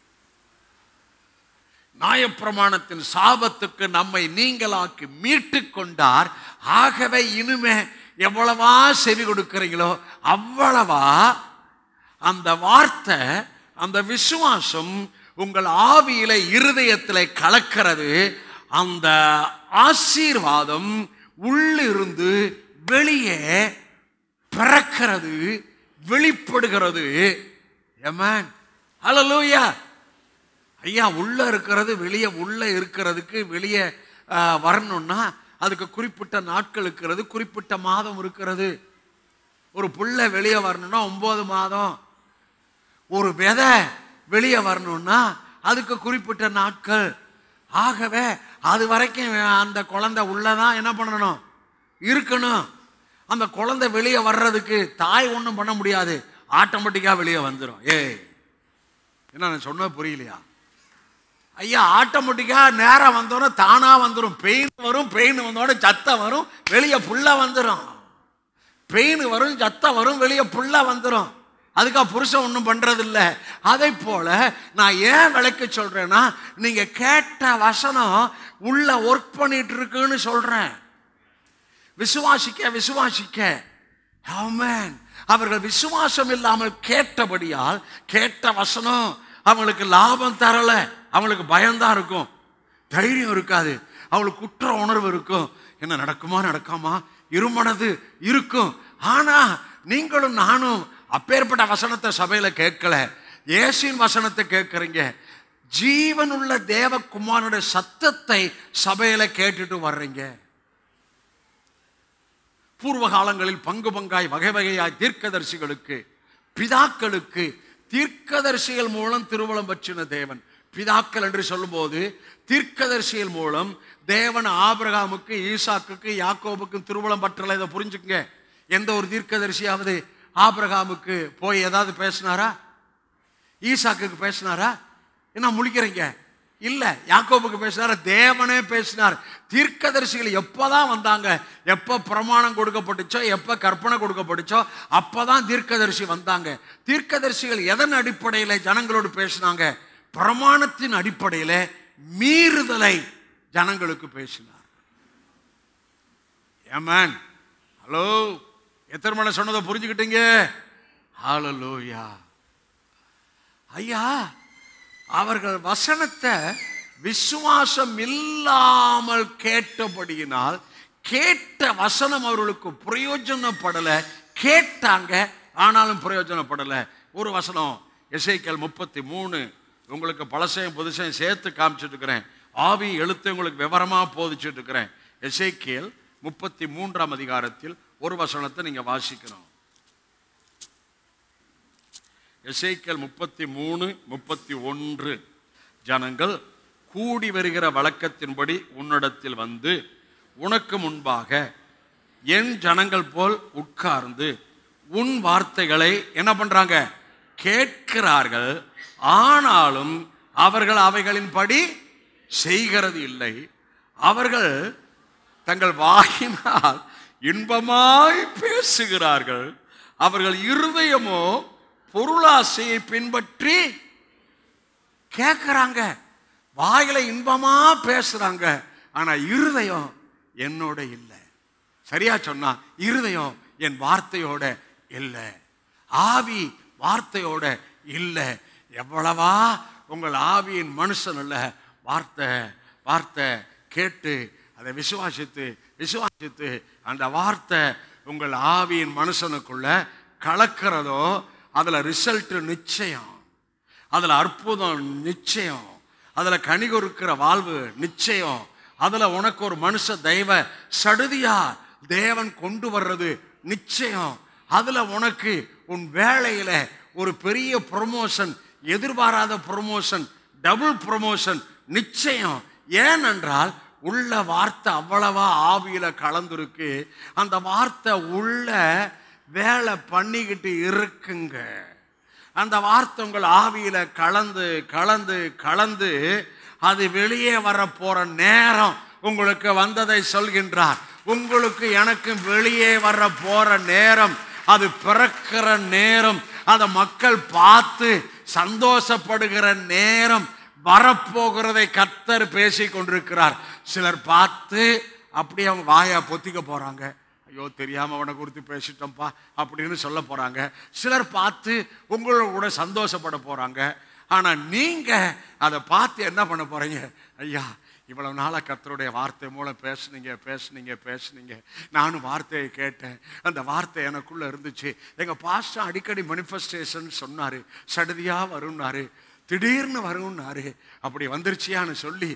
நியாயப்பிரமாணத்தின் சாபத்துக்கு நம்மை நீங்களாக்கி மீட்டு கொண்டார். ஆகவே இனிமே எவ்வளவா செவி கொடுக்கிறீங்களோ அவ்வளவா அந்த வார்த்தை, அந்த விசுவாசம் உங்கள் ஆவியில இருதயத்திலே கலக்கிறது. அந்த ஆசீர்வாதம் உள்ளிருந்து வெளியே பிறக்கிறது, வெளிப்படுகிறது. ஆமென், ஹல்லேலூயா. ஐயா, உள்ள இருக்கிறது வெளியே, உள்ள இருக்கிறதுக்கு வெளியே வரணும்னா அதுக்கு குறிப்பிட்ட நாட்கள் இருக்கிறது, குறிப்பிட்ட மாதம் இருக்கிறது. ஒரு புள்ள வெளியே வரணும்னா 9 மாதம். ஒரு விதை வெளியே வரணும்னா அதுக்கு குறிப்பிட்ட நாட்கள். ஆகவே அது வரைக்கும் அந்த குழந்தை உள்ளதான் என்ன பண்ணணும், இருக்கணும். அந்த குழந்தை வெளியே வர்றதுக்கு தாய் ஒன்றும் பண்ண முடியாது, ஆட்டோமேட்டிக்கா வெளியே வந்துடும். என்ன நான் சொன்ன புரியலையா ஐயா? ஆட்டோமேட்டிக்கா நேரம் வந்தோட தானா வந்துடும். பெயின் வரும், பெயின் வந்தோட சத்தம் வரும், வெளியே புள்ள வந்துடும். பெயின் வரும், சத்தம் வரும், வெளியே புள்ள வந்துடும். அதுக்காக புருஷன் ஒன்றும் பண்றது இல்லை. அதை போல நான் ஏன் விளக்க சொல்றேன்னா, நீங்க கேட்ட வசனம் உள்ள ஒர்க் பண்ணிட்டு இருக்குன்னு சொல்றேன். விசுவாசிக்க விசுவாசிக்க. ஆமென். அவர்கள் விசுவாசம் இல்லாமல் கேட்டபடியால் கேட்ட வசனம் அவங்களுக்கு லாபம் தரல. அவங்களுக்கு பயம்தான் இருக்கும், தைரியம் இருக்காது, அவளுக்கு குற்ற உணர்வு இருக்கும். என்ன நடக்குமா நடக்காமா இருமனது இருக்கும். ஆனா நீங்களும் நானும் அப்பேற்பட்ட வசனத்தை சபையில கேட்கல, இயேசுவின் வசனத்தை கேட்கறீங்க. ஜீவனுள்ள தேவகுமாரனுடைய சத்தத்தை சபையில கேட்டுட்டு வர்றீங்க. பூர்வ காலங்களில் பங்கு பங்காய் வகை வகையாய் தீர்க்கதரிசிகளுக்கு, பிதாக்களுக்கு தீர்க்கதரிசிகள் மூலம் திருவுளம் பற்றின தேவன். பிதாக்கள் என்று சொல்லும் போது தீர்க்கதரிசிகள் மூலம் தேவன் ஆபிரகாமுக்கு, ஈசாக்குக்கு, யாக்கோபுக்கு திருவுளம் பற்றல. இதை புரிஞ்சுக்கங்க. எந்த ஒரு தீர்க்கதரிசியாவது ஆபிரகாமுக்கு போய் ஏதாவது பேசினாரா? ஈசாக்குக்கு பேசினாரா? என்ன முழிக்கிறீங்க? இல்ல. யாக்கோபுக்கு பேசினாரா? தேவனே பேசினார். தீர்க்கதரிசிகள் எப்பதான் வந்தாங்க? எப்ப பிரமாணம் கொடுக்கப்பட்டுச்சோ, எப்ப கற்பனை கொடுக்கப்பட்டுச்சோ அப்பதான் தீர்க்கதரிசி வந்தாங்க. தீர்க்கதரிசிகள் எதன் அடிப்படையில் ஜனங்களோடு பேசினாங்க? பிரமாணத்தின் அடிப்படையில் மீறுதலை ஜனங்களுக்கு பேசினார். ஆமென். ஹலோ, எத்தனை மணி சொன்னதை புரிஞ்சுக்கிட்டீங்க? ஹல்லேலூயா. ஐயா, அவர்கள் வசனத்தை விசுவாசம் இல்லாமல் கேட்டபடியினால் கேட்ட வசனம் அவர்களுக்கு பிரயோஜனப்படலை. கேட்டாங்க, ஆனாலும் பிரயோஜனப்படலை. ஒரு வசனம் எசேக்கியேல் 33, உங்களுக்கு பழசையும் புதுசையும் சேர்த்து காமிச்சிட்டு இருக்கிறேன். ஆவி எழுத்து உங்களுக்கு விவரமா போதிச்சுட்டு இருக்கிறேன். எசேக்கியேல் 33ஆம் அதிகாரத்தில் ஒரு வசனத்தை நீங்க வாசிக்கணும். எசேக்கியேல் 33:31. ஜனங்கள் கூடி வருகிற வழக்கத்தின்படி உன்னிடத்தில் வந்து உனக்கு முன்பாக என் ஜனங்கள் போல் உட்கார்ந்து உன் வார்த்தைகளை என்ன பண்றாங்க? கேட்கிறார்கள். ஆனாலும் அவர்கள் அவைகளின்படி செய்கிறது இல்லை. அவர்கள் தங்கள் வாயினால் இன்பமாய் பேசுகிறார்கள், அவர்கள் இருதயமோ பொருளாசையை பின்பற்றி கேட்கிறாங்க. வாயில இன்பமா பேசுறாங்க, ஆனா இருதயம் என்னோட இல்லை. சரியா சொன்னா, இருதயம் என் வார்த்தையோட இல்லை, ஆவி வார்த்தையோட இல்லை. எவ்வளவா உங்கள் ஆவியின் மனுஷன் இல்ல, வார்த்தை வார்த்தை கேட்டு அதை விசுவாசித்து அந்த வார்த்தை உங்கள் ஆவியின் மனுஷனுக்குள்ள கலக்கிறதோ, அதுல ரிசல்ட் நிச்சயம், அதுல அற்புதம் நிச்சயம், அதுல கனி கொடுக்கிற வாழ்வு நிச்சயம், அதுல உனக்கு ஒரு மனுஷ தெய்வ சடுதியா தேவன் கொண்டு வர்றது நிச்சயம், அதுல உனக்கு உன் வேலையில ஒரு பெரிய ப்ரமோஷன், எதிர்பாராத ப்ரமோஷன், டபுள் ப்ரமோஷன் நிச்சயம். ஏனென்றால் உள்ள வார்த்தை அவ்வளவா ஆவியில கலந்துருக்கு. அந்த வார்த்தை உள்ள வேலை பண்ணிக்கிட்டு இருக்குங்க. அந்த வார்த்தை உங்கள் ஆவியில கலந்து கலந்து கலந்து அது வெளியே வர போற நேரம் உங்களுக்கு வந்ததை சொல்கின்றார். உங்களுக்கு எனக்கு வெளியே வர போற நேரம், அது பிறக்கிற நேரம், அதை மக்கள் பார்த்து சந்தோஷப்படுகிற நேரம் வரப்போகிறதை கர்த்தர் பேசி கொண்டிருக்கிறார். சிலர் பார்த்து அப்படி அவங்க வாயா பொத்திக்க போறாங்க, ஐயோ தெரியாம அவனை குறித்து பேசிட்டோம்ப்பா அப்படின்னு சொல்ல போறாங்க. சிலர் பார்த்து உங்களோட கூட சந்தோஷப்பட போறாங்க. ஆனா நீங்க அதை பார்த்து என்ன பண்ண போறீங்க? ஐயா, இவ்வளவு நாளா கர்த்தருடைய வார்த்தை மூலம் பேசுனீங்க, நானும் வார்த்தையை கேட்டேன், அந்த வார்த்தை எனக்குள்ள இருந்துச்சு. எங்க பாஸ்டர் அடிக்கடி மேனிஃபெஸ்டேஷன் சொன்னாரு, சடுதியா வரும்னாரு, திடீர்னு வரும்னாரு, அப்படி வந்துருச்சியான்னு சொல்லி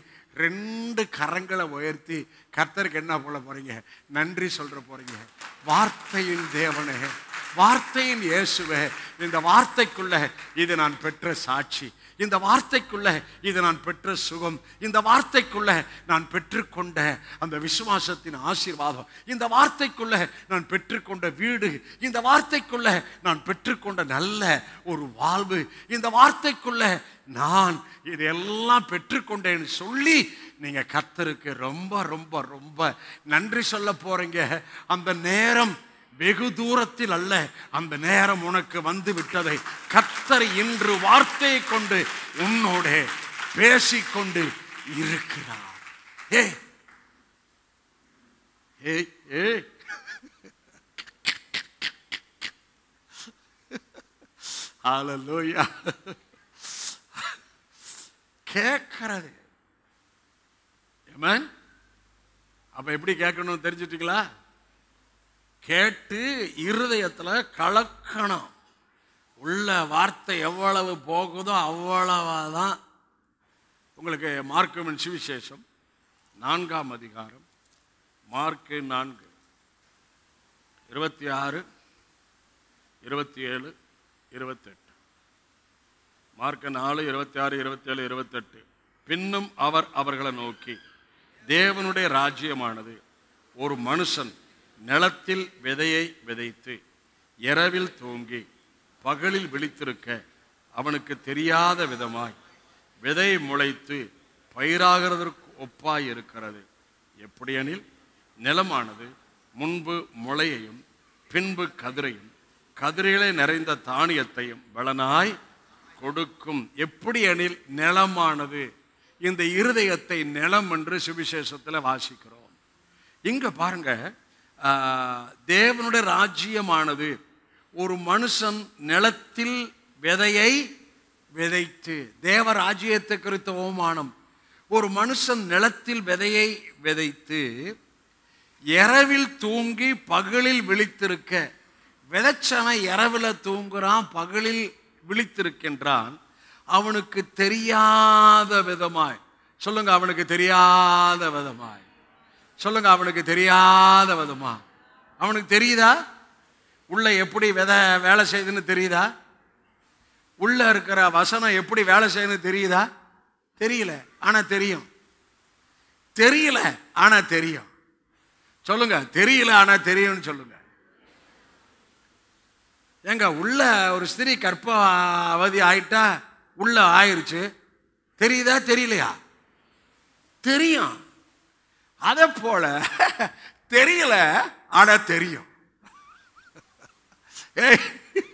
2 கரங்களை உயர்த்தி கர்த்தருக்கு என்ன போல போறீங்க? நன்றி சொல்ற போறீங்க. வார்த்தையின் தேவனே, வார்த்தையின் இயேசுவே, இந்த வார்த்தைக்குள்ள இது நான் பெற்ற சாட்சி, இந்த வார்த்தைக்குள்ள இது நான் பெற்ற சுகம், இந்த வார்த்தைக்குள்ள நான் பெற்றுக்கொண்ட அந்த விசுவாசத்தின் ஆசீர்வாதம், இந்த வார்த்தைக்குள்ள நான் பெற்றுக்கொண்ட வீடு, இந்த வார்த்தைக்குள்ள நான் பெற்றுக்கொண்ட நல்ல ஒரு வாழ்வு, இந்த வார்த்தைக்குள்ள நான் இதெல்லாம் பெற்றுக்கொண்டேன்னு சொல்லி நீங்க கர்த்தருக்கு ரொம்ப ரொம்ப ரொம்ப நன்றி சொல்ல போறீங்க. அந்த நேரம் வெகு தூரத்தில் அல்ல, அந்த நேரம் உனக்கு வந்து விட்டதை கர்த்தர் இன்று வார்த்தையை கொண்டு உன்னோட பேசிக்கொண்டு இருக்கிறார். ஏய் ஏய் ஏய் ஹல்லேலூயா. கேட்கிறது. ஆமென். அப்ப எப்படி கேட்கணும் தெரிஞ்சுட்டீங்களா? கேட்டு இருதயத்துல கலக்கணும். உள்ள வார்த்தை எவ்வளவு போகுதோ அவ்வளவாதான். உங்களுக்கு மார்க்குவின் சுவிசேஷம் 4ஆம் அதிகாரம், மார்க்கு 4 26 27 28. மார்க்கு 4 26 27 28. பின்னும் அவர் அவர்களை நோக்கி, தேவனுடைய ராஜ்யமானது ஒரு மனுஷன் நிலத்தில் விதையை விதைத்து இரவில் தூங்கி பகலில் விழித்திருக்க அவனுக்கு தெரியாத விதமாய் விதை முளைத்து பயிராகிறதற்கு ஒப்பாய் இருக்கிறது. எப்படியெனில் நிலமானது முன்பு முளையையும் பின்பு கதிரையும் கதிரைகளை நிறைந்த தானியத்தையும் பலனாய் கொடுக்கும். எப்படி எனில் நிலமானது, இந்த இருதயத்தை நிலம் என்று சுவிசேஷத்தில் வாசிக்கிறோம். இங்க பாருங்க, தேவனுடைய ராஜ்யமானது ஒரு மனுஷன் நிலத்தில் விதையை விதைத்து, தேவ ராஜ்யத்தை குறித்த ஓமானம், ஒரு மனுஷன் நிலத்தில் விதையை விதைத்து இரவில் தூங்கி பகலில் விழித்திருக்க, விதைச்சவன் இரவில் தூங்குறான், பகலில் விழித்திருக்கின்றான். அவனுக்கு தெரியாத விதமாய் சொல்லுங்க, அவனுக்கு தெரியாத விதமாய் சொல்லுங்க, அவனுக்கு தெரியாத விதமா. அவனுக்கு தெரியுதா உள்ள எப்படி விதை வேலை செய்யுதுன்னு தெரியுதா? உள்ள இருக்கிற வசனம் எப்படி வேலை செய்யணும்னு தெரியுதா? தெரியல, ஆனா தெரியும். தெரியல ஆனா தெரியும். சொல்லுங்க, தெரியல ஆனா தெரியும்னு சொல்லுங்க. எங்க உள்ள ஒரு ஸ்திரீ கர்ப்பவதி ஆயிட்டா உள்ள ஆயிருச்சு, தெரியுதா தெரியலையா? தெரியும். அதே போல தெரியல ஆனா தெரியும். ஏய்,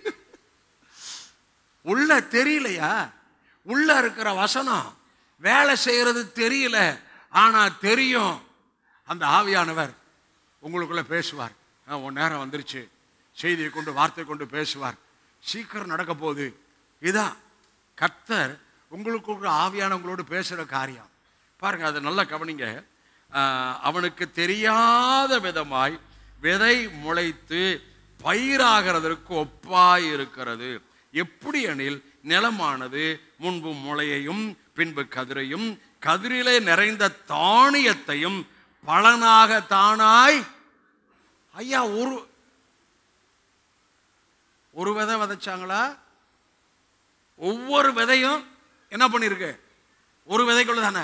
உள்ள தெரியலையா? உள்ள இருக்கிற வசனம் வேலை செய்யறது தெரியல, ஆனா தெரியும். அந்த ஆவியானவர் உங்களுக்குள்ள பேசுவார். உன் நேரம் வந்துருச்சு, செய்தியை கொண்டு வார்த்தை கொண்டு பேசுவார், சீக்கிரம் நடக்க போகுது. இதான் கர்த்தர் உங்களுக்கு ஆவியானவங்களோடு பேசுகிற காரியம். பாருங்க, அதை நல்லா கவனிங்க. அவனுக்கு தெரியாத விதமாய் விதை முளைத்து பயிராகிறதற்கு ஒப்பாய் இருக்கிறது. எப்படி எனில், நிலமானது முன்பு முளையையும் பின்பு கதிரையும் கதிரிலே நிறைந்த தானியத்தையும் பலனாக தானாய். ஐயா, ஒரு விதை விதைச்சாங்களா? ஒவ்வொரு விதையும் என்ன பண்ணிருக்கு? ஒரு விதைக்குள்ள தானே.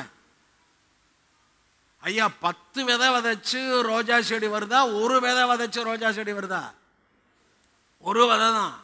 ஐயா, 10 விதை விதைச்சு ரோஜா செடி வருதா? ஒரு விதை விதைச்சு ரோஜா செடி வருதா? ஒரு விதை தான்,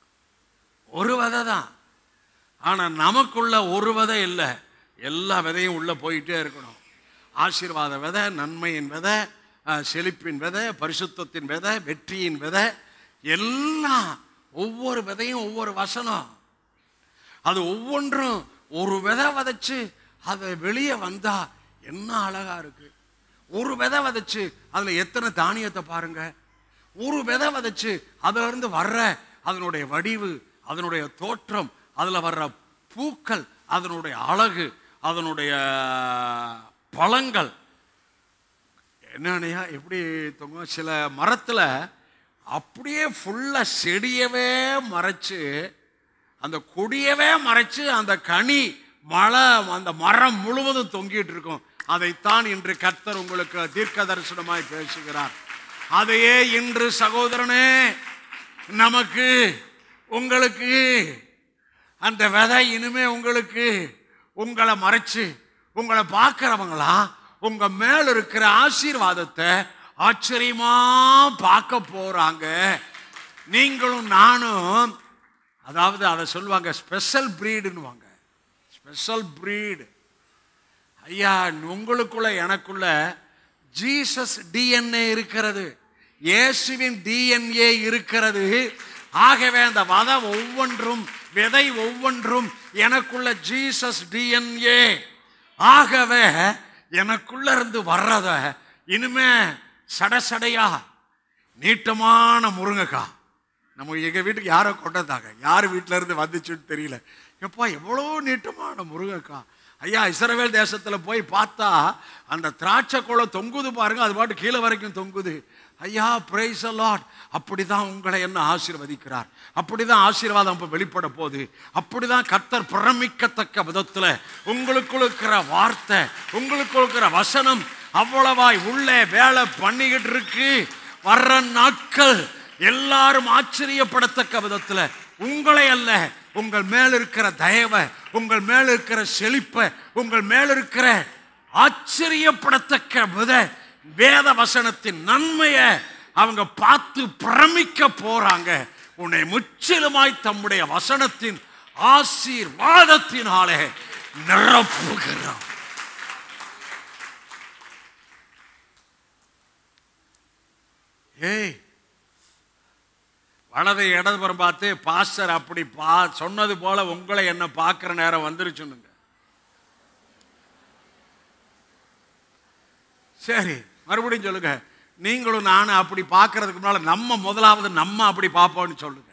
ஒரு விதை தான். ஆனா நமக்குள்ள ஒரு விதை இல்லை, எல்லா விதையும் உள்ள போயிட்டே இருக்கணும். ஆசீர்வாத விதை, நன்மையின் விதை, செழிப்பின் விதை, பரிசுத்தத்தின் விதை, வெற்றியின் விதை, எல்லாம் ஒவ்வொரு விதையும் ஒவ்வொரு வசனம். அது ஒவ்வொன்றும் ஒரு விதை விதைச்சு அது வெளியே வந்தா என்ன அழகா இருக்கு. ஒரு விதை விதைச்சு அதுல எத்தனை தானியத்தை பாருங்க. ஒரு விதை விதைச்சு அதுல இருந்து வர்ற அதனுடைய வடிவு, அதனுடைய தோற்றம், அதுல வர்ற பூக்கள், அதனுடைய அழகு, அதனுடைய பழங்கள் என்னன்னையா எப்படி தொங்கும். சில மரத்துல அப்படியே ஃபுல்லா செடியவே மறைச்சு, அந்த கொடியவே மறைச்சு, அந்த கனி மழை அந்த மரம் முழுவதும் தொங்கிட்டு இருக்கும். அதைத்தான் இன்று கர்த்தர் உங்களுக்கு தீர்க்க தரிசனமாய் பேசுகிறார். அதையே இன்று சகோதரனே நமக்கு உங்களுக்கு அந்த விதை இனிமே உங்களுக்கு உங்களை மறைச்சு உங்களை பார்க்கிறவங்களா உங்க மேல இருக்கிற ஆசீர்வாதத்தை ஆச்சரியமா பார்க்க போறாங்க. நீங்களும் நானும், அதாவது அதை சொல்லுவாங்க ஸ்பெஷல் பிரீடுன்னுவாங்க. Special breed. ஐயா, உங்களுக்குள்ள எனக்குள்ள ஜீசஸ் டிஎன்ஏ இருக்கிறது, இயேசுவின் டிஎன்ஏ இருக்கிறது. ஆகவே அந்த விதை ஒவ்வொன்றும் எனக்குள்ள ஜீசஸ் டிஎன்ஏ. ஆகவே எனக்குள்ள இருந்து வர்றத இனிமே சடசடையா நீட்டமான முருங்கைக்காய் நம்ம எங்க வீட்டுக்கு யாரோ கொண்டதாங்க, யார் வீட்டில இருந்து வந்துச்சுன்னு தெரியல. எப்பா எவ்வளோ நீட்டமான முருங்கைக்காய். ஐயா, இஸ்ரவேல் தேசத்துல போய் பார்த்தா அந்த திராட்சை குளம் தொங்குது பாருங்க, அது பாட்டு கீழே வரைக்கும் தொங்குது. ஐயா, பிரைஸ் தி லார்ட். அப்படிதான் உங்களை என்ன ஆசீர்வதிக்கிறார். அப்படிதான் ஆசீர்வாதம் இப்ப வெளிப்பட போகுது. அப்படிதான் கர்த்தர் பிரமிக்கத்தக்க விதத்துல உங்களுக்குள்ள இருக்கிற வார்த்தை, உங்களுக்குள்ள இருக்கிற வசனம் அவ்வளவாய் உள்ளே வேலை பண்ணிக்கிட்டு இருக்கு. வர்ற நாட்கள் எல்லாரும் ஆச்சரியப்படத்தக்க விதத்துல உங்களை அல்ல, உங்கள் மேல் இருக்கிற தயவை, உங்கள் மேல் இருக்கிற செழிப்பை, உங்கள் மேல் இருக்கிற ஆச்சரியப்படத்தக்க வேத வசனத்தின் நன்மையை அவங்க பார்த்து பிரமிக்க போறாங்க. உன்னை முற்றிலுமாய் தம்முடைய வசனத்தின் ஆசீர்வாதத்தினாலே நிரப்புகிறார். ஏய், வலதை இடதுபுறம் பார்த்து பாஸ்டர் அப்படி சொன்னது போல உங்களை என்ன பார்க்கிற நேரம் வந்துருச்சுங்க. சரி, மறுபடியும் சொல்லுங்க. நீங்களும் நானும் அப்படி பார்க்கறதுக்கு முன்னால முதலாவது நம்ம அப்படி பார்ப்போம்னு சொல்லுங்க.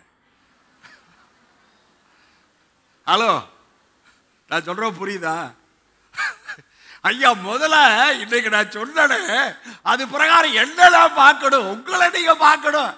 ஹலோ, நான் சொல்றேன் புரியுதா? ஐயா, முதல்ல இன்னைக்கு நான் சொன்னேன், அது பிரகாரம் என்னெல்லாம் பார்க்கணும், உங்களை நீங்க பார்க்கணும்.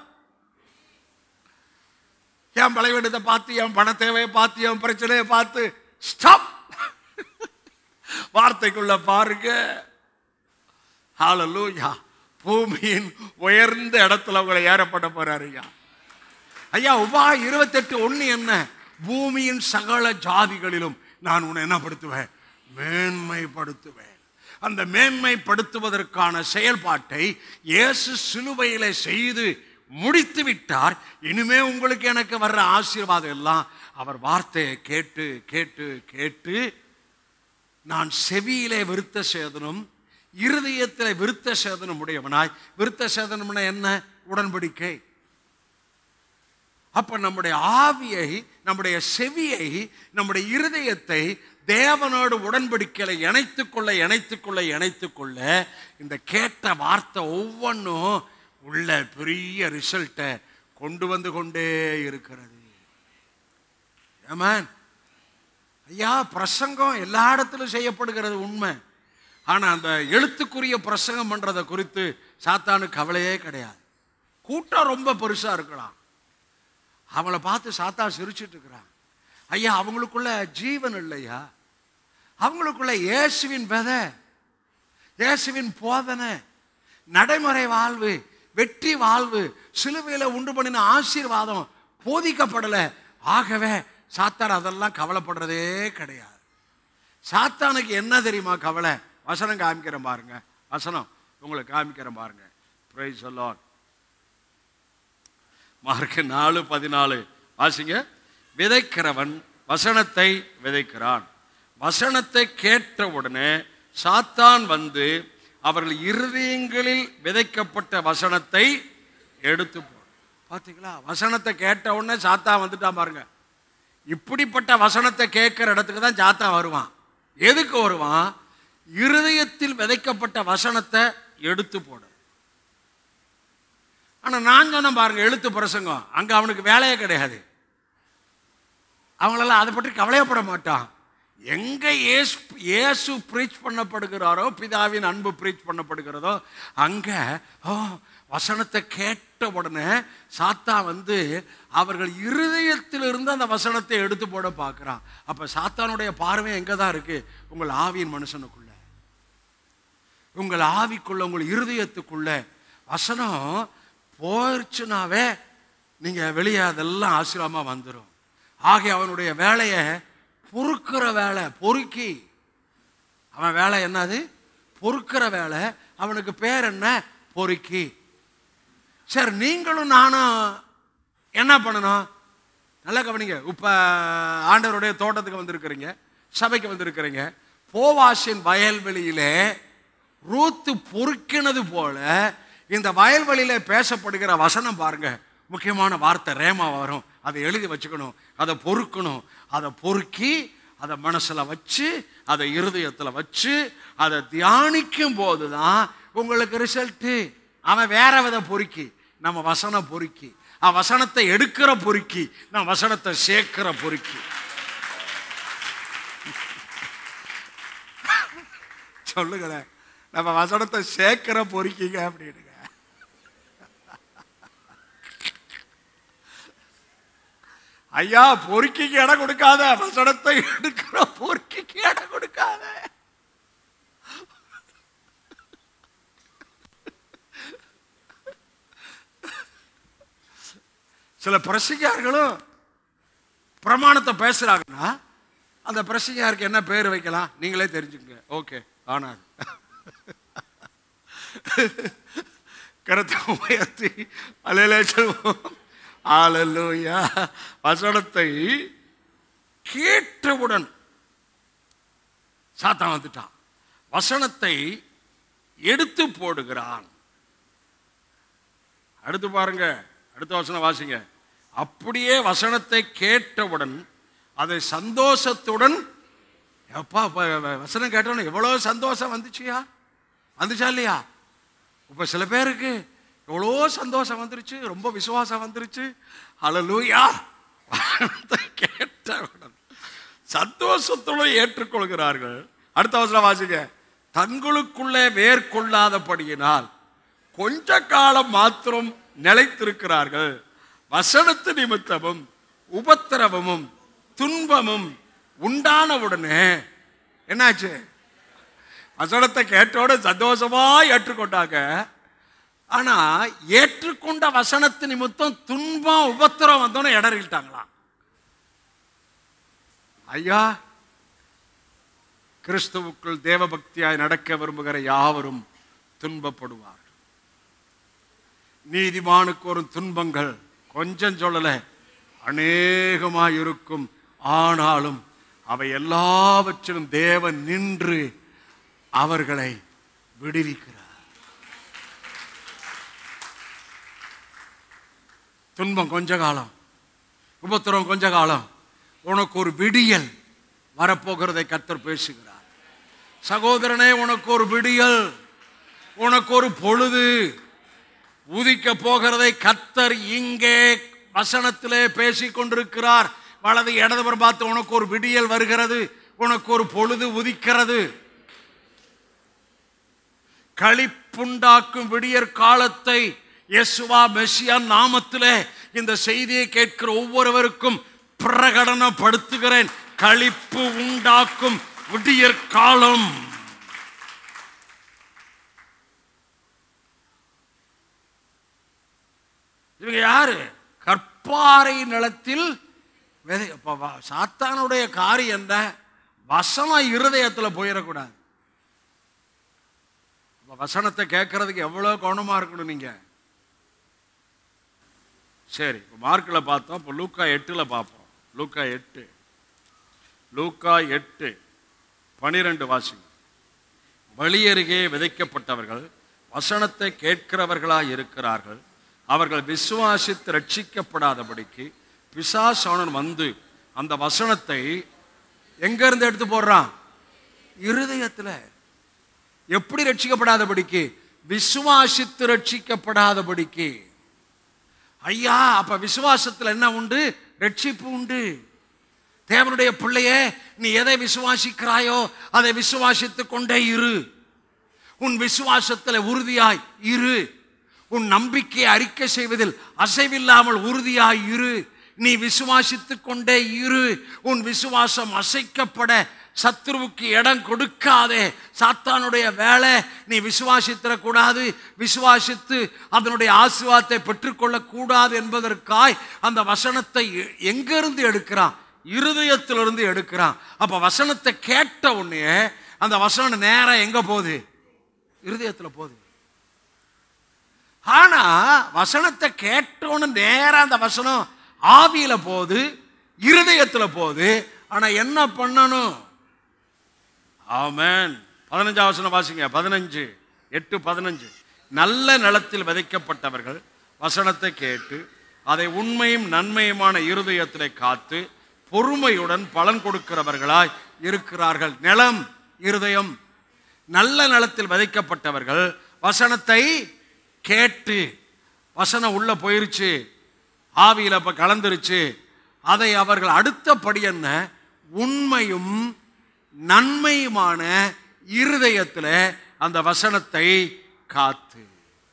என் பலவீனத்தை பார்த்து, என் பண தேவையை பார்த்து, என் பிரச்சனையை பார்த்து ஸ்டாப். வார்த்தைக்குள்ள பாருங்க. ஹல்லேலூயா. பூமியின் உயர்ந்த இடத்துல உங்களை ஏறப்பட போறாரு. ஐயா, உபாகம் 28:1 என்ன? பூமியின் சகல ஜாதிகளிலும் நான் உன்னை என்ன படுத்துவேன்? மேன்மைப்படுத்துவேன். அந்த மேன்மைப்படுத்துவதற்கான செயல்பாட்டை இயேசு சிலுவையிலே செய்து முடித்து விட்டார். இனிமே உங்களுக்கு எனக்கு வர்ற ஆசீர்வாதம் எல்லாம் அவர் வார்த்தையை கேட்டு கேட்டு கேட்டு, நான் செவியிலே விருத்த சேதனம், இருதயத்தில் விருத்த சேதனம் உடையவனாய். விருத்த சேதனம் என்ன? உடன்படிக்கை. அப்ப நம்முடைய ஆவியை, நம்முடைய செவியை, நம்முடைய இருதயத்தை தேவனோடு உடன்படிக்கையில இணைத்துக்கொள்ள இந்த கேட்ட வார்த்தை ஒவ்வொன்றும் உள்ள பெரிய ரிசல்ட்டை கொண்டு வந்து கொண்டே இருக்கிறது. ஆமென். ஐயா, பிரசங்கம் எல்லா இடத்திலும் செய்யப்படுகிறது உண்மை. ஆனா அந்த எழுத்துக்குரிய பிரசங்கம் பண்றதை குறித்து சாத்தானுக்கு கவலையே கிடையாது. கூட்டம் ரொம்ப பெருசா இருக்கலாம், அவங்கள பார்த்து சாத்தான் சிரிச்சிட்டு இருக்கிறான். ஐயா, அவங்களுக்குள்ள ஜீவன் இல்லையா? அவங்களுக்குள்ள இயேசுவின் விதை, இயேசுவின் போதனை, நடைமுறை வாழ்வு, வெற்றி வாழ்வு, சிலுவையில உண்டு பண்ணின ஆசீர்வாதம் போதிக்கப்படல. ஆகவே சாத்தான் அதெல்லாம் கவலைப்படுறதே கிடையாது. சாத்தானுக்கு என்ன தெரியுமா கவலை? வசனம் காமிக்கிறேன் பாருங்க, வசனம் உங்களுக்கு காமிக்கிறேன் பாருங்க. Praise the Lord. மார்க் 4:14 வாசிங்க. விதைக்கிறவன் வசனத்தை விதைக்கிறான். வசனத்தை கேட்ட உடனே சாத்தான் வந்து அவர்கள் இருதயங்களில் விதைக்கப்பட்ட வசனத்தை எடுத்து போடு. பார்த்தீங்களா? வசனத்தை கேட்ட உடனே சாத்தான் வந்துட்டான் பாருங்க. இப்படிப்பட்ட வசனத்தை கேட்கிற இடத்துக்கு தான் சாத்தான் வருவான். எதுக்கு வருவான்? இருதயத்தில் விதைக்கப்பட்ட வசனத்தை எடுத்து போடு. ஆனா நான் சொன்ன பாருங்க, எழுத்து பிரசங்கம், அங்க அவனுக்கு வேலையே கிடையாது. அவங்களெல்லாம் அதை பற்றி கவலையப்பட மாட்டான். எங்க இயேசு பிரீச் பண்ணப்படுகிறாரோ, பிதாவின் அன்பு பிரீச் பண்ணப்படுகிறதோ, அங்க வசனத்தை கேட்ட உடனே சாத்தா வந்து அவர்கள் இருதயத்தில் இருந்து அந்த வசனத்தை எடுத்து போட பார்க்கிறான். அப்ப சாத்தானுடைய பார்வை எங்க தான் இருக்கு? உங்கள் ஆவியின் மனுஷனுக்குள்ள, உங்கள் ஆவிக்குள்ள, உங்கள் இருதயத்துக்குள்ள வசனம் போயிடுச்சுனாவே நீங்க வெளியே அதெல்லாம் ஆசீர்வாதமா வந்துடும். ஆக அவனுடைய வேலையை பொறுக்கிற வேலை, பொறுக்கி. அவன் வேலை என்னது? பொறுக்கிற வேலை. அவனுக்கு பேர் என்ன? பொறுக்கி. சரி, நீங்களும் நானும் என்ன பண்ணணும்? நல்லா கவனிங்க. இப்ப ஆண்டவருடைய தோட்டத்துக்கு வந்திருக்கிறீங்க, சபைக்கு வந்திருக்கிறீங்க. போவாசின் வயல்வெளியிலே ரூத்து பொறுக்கினது போல இந்த வயல்வெளியில பேசப்படுகிற வசனம் பாருங்க, முக்கியமான வார்த்தை ரேமா வரும். அதை எழுதி வச்சுக்கணும், அதை பொறுக்கணும். அதை பொறுக்கி அதை மனசுல வச்சு அதை இருதயத்தில் வச்சு அதை தியானிக்கும் போதுதான் உங்களுக்கு ரிசல்ட். அவன் வேற வித பொறுக்கி, நம்ம வசனம் பொறுக்கி. வசனத்தை எடுக்கிற பொறுக்கி, நம்ம வசனத்தை சேர்க்கிற பொறுக்கி. சொல்லுங்களேன், நம்ம வசனத்தை சேர்க்கிற பொறுக்கிங்க அப்படின்னுங்க. ஐயா, பொறுக்கிக்கு இடம் கொடுக்காத, வசனத்தை எடுக்கிற பொறுக்கிக்கு இடம் கொடுக்காத. சில பிரசங்கியார்களும் பிரமாணத்தை பேசுறாங்கன்னா அந்த பிரசங்கியாருக்கு என்ன பேர் வைக்கலாம் நீங்களே தெரிஞ்சுக்கங்க. ஓகே, ஆனால் கருத்தை உயர்த்தி அல்லேலூயா சொல்வோம். அல்லேலூயா. வசனத்தை கேட்டவுடன் சாத்தான் வந்துட்டான், வசனத்தை எடுத்து போடுகிறான். அடுத்து பாருங்க, அடுத்த வசனம் வாசிங்க. அப்படியே வசனத்தை கேட்டவுடன் அதை சந்தோஷத்துடன், எப்பா வசனம் கேட்டவுடன் எவ்வளவு சந்தோஷம் வந்துச்சுயா, வந்துச்சா இல்லையா? இப்ப சில பேருக்கு எவ்வளோ சந்தோஷம் வந்துருச்சு, ரொம்ப விசுவாசம் வந்துருச்சு. அல்லேலூயா. கேட்டவுடன் சந்தோஷத்துடன் ஏற்றுக்கொள்கிறார்கள். அடுத்த வசனம் வாசிங்க. தங்களுக்குள்ளே வேர்கொள்ளாதபடியினால் கொஞ்ச காலம் மாத்திரம் நிலைத்திருக்கிறார்கள். வசனத்து நிமித்தமும் உபத்திரவமும் துன்பமும் உண்டானவுடனே என்னாச்சு? வசனத்தை கேட்டோட சந்தோஷமா ஏற்றுக்கொண்டாங்க. ஆனா ஏற்றுக்கொண்ட வசனத்து நிமித்தம் துன்பம் உபத்திரம் வந்தோன்னு இடறிட்டாங்களாம். ஐயா, கிறிஸ்துவுக்குள் தேவபக்தியாய் நடக்க விரும்புகிற யாவரும் துன்பப்படுவார். நீதிமானுக்கு வரும் துன்பங்கள் கொஞ்சம் சொல்லல, அநேகமாய் இருக்கும். ஆனாலும் அவை எல்லாவற்றிலும் தேவன் நின்று அவர்களை விடுவிக்கிறார். துன்பம் கொஞ்ச காலம், உபத்திரம் கொஞ்ச காலம், உனக்கு ஒரு விடியல் வரப்போகிறதை கர்த்தர் பேசுகிறார். சகோதரனே, உனக்கு ஒரு விடியல், உனக்கு ஒரு பொழுது உதிக்க போகிறதை கர்த்தர் இங்கே வசனத்திலே பேசிக் கொண்டிருக்கிறார். வலது இடதுபுறம் பார்த்து உனக்கு ஒரு விடியல் வருகிறது, உனக்கு ஒரு பொழுது உதிக்கிறது. களிப்புண்டாக்கும் விடியற் காலத்தை இயேசுவா மெசியா நாமத்திலே இந்த செய்தியை கேட்கிற ஒவ்வொருவருக்கும் பிரகடனப்படுத்துகிறேன். களிப்பு உண்டாக்கும் விடியற் காலம். இவங்க யாரு? கற்பாறை நிலத்தில் விதை. சாத்தானுடைய காரியம் என்ன? வசனம் இருதயத்தில் போயிடக்கூடாது. வசனத்தை கேட்கறதுக்கு எவ்வளவு கவனமா இருக்கணும் நீங்க. சரி, மார்க்கில் பார்த்தோம். இப்போ லூக்கா 8ல் பார்ப்போம். லூக்கா 8:12 வாசிங்க. வழியருகே விதைக்கப்பட்டவர்கள் வசனத்தை கேட்கிறவர்களாய் இருக்கிறார்கள். அவர்கள் விசுவாசித்து ரட்சிக்கப்படாதபடிக்கு பிசாசானவன் வந்து அந்த வசனத்தை எங்க இருந்து எடுத்து போடுறான்? இருதயத்தில். எப்படி ரட்சிக்கப்படாதபடிக்கு? விசுவாசித்து ரட்சிக்கப்படாதபடிக்கு. ஐயா, அப்ப விசுவாசத்தில் என்ன உண்டு? ரட்சிப்பு உண்டு. தேவனுடைய பிள்ளையே, நீ எதை விசுவாசிக்கிறாயோ அதை விசுவாசித்துக் கொண்டே இரு. உன் விசுவாசத்தில் உறுதியாய் இரு. உன் நம்பிக்கையை அறிக்கை செய்வதில் அசைவில்லாமல் உறுதியாய் இரு. நீ விசுவாசித்துக் கொண்டே இரு. உன் விசுவாசம் அசைக்கப்பட சத்துருவுக்கு இடம் கொடுக்காதே. சாத்தானுடைய வேலை நீ விசுவாசித்திடக்கூடாது, விசுவாசித்து அதனுடைய ஆசீர்வாதத்தை பெற்றுக்கொள்ள கூடாது என்பதற்காய் அந்த வசனத்தை எங்கிருந்து எடுக்கிறான்? இருதயத்திலிருந்து எடுக்கிறான். அப்ப வசனத்தை கேட்ட உடனே அந்த வசனம் நேரம் எங்க போகுது? இருதயத்தில் போகுது. ஆனா வசனத்தை கேட்டோன்னு நேரம் அந்த வசனம் ஆவியில போகுது, இருதயத்துல போகுது. ஆனா என்ன பண்ணணும்? ஆமென். 15 வசனம் வாசிங்க. 8:15. நல்ல நிலத்தில் விதைக்கப்பட்டவர்கள் வசனத்தை கேட்டு அதை உண்மையும் நன்மையுமான இருதயத்திலே காத்து பொறுமையுடன் பலன் கொடுக்கிறவர்களாய் இருக்கிறார்கள். நிலம் இருதயம். நல்ல நிலத்தில் விதைக்கப்பட்டவர்கள் வசனத்தை கேட்டு, வசனம் உள்ள போயிருச்சு, ஆவியில இப்ப கலந்துருச்சு. அதை அவர்கள் அடுத்தபடி என்ன? உண்மையும் நன்மையுமான இருதயத்தில் அந்த வசனத்தை காத்து.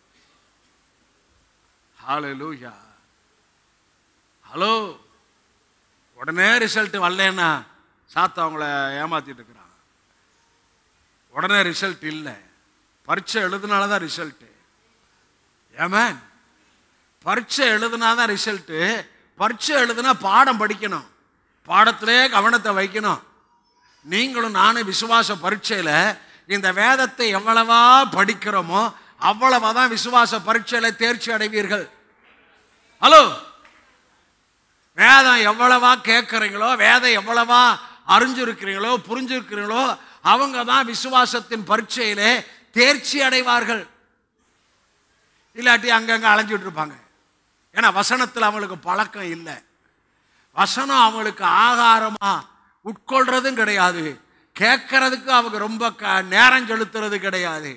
ஹல்லேலூயா. ஹலோ, உடனே ரிசல்ட் வரலன்னா சாத்தா அவங்கள ஏமாத்திட்டு இருக்கிறான். உடனே ரிசல்ட் இல்லை. பரீட்சை எழுதுனாலதான் ரிசல்ட். ஆமென். பரீட்சை எழுதுனாதான் ரிசல்ட். பரீட்சை எழுதுனா பாடம் படிக்கணும், பாடத்திலே கவனத்தை வைக்கணும். நீங்களும் நானும் விசுவாச பரீட்சையில இந்த வேதத்தை எவ்வளவா படிக்கிறோமோ அவ்வளவாதான் விசுவாச பரீட்சையில தேர்ச்சி அடைவீர்கள். ஹலோ, வேதம் எவ்வளவா கேட்கறீங்களோ, வேதம் எவ்வளவா அறிஞ்சிருக்கிறீங்களோ, புரிஞ்சிருக்கிறீங்களோ, அவங்க தான் விசுவாசத்தின் பரீட்சையிலே தேர்ச்சி அடைவார்கள். இல்லாட்டி அங்கங்க அலைஞ்சிட்டு இருப்பாங்க. ஏன்னா வசனத்தில் அவங்களுக்கு பழக்கம் இல்லை. வசனம் அவங்களுக்கு ஆகாரமா உட்கொள்றதும் கிடையாது, கேட்கறதுக்கு அவங்க ரொம்ப நேரம் செலுத்துறது கிடையாது.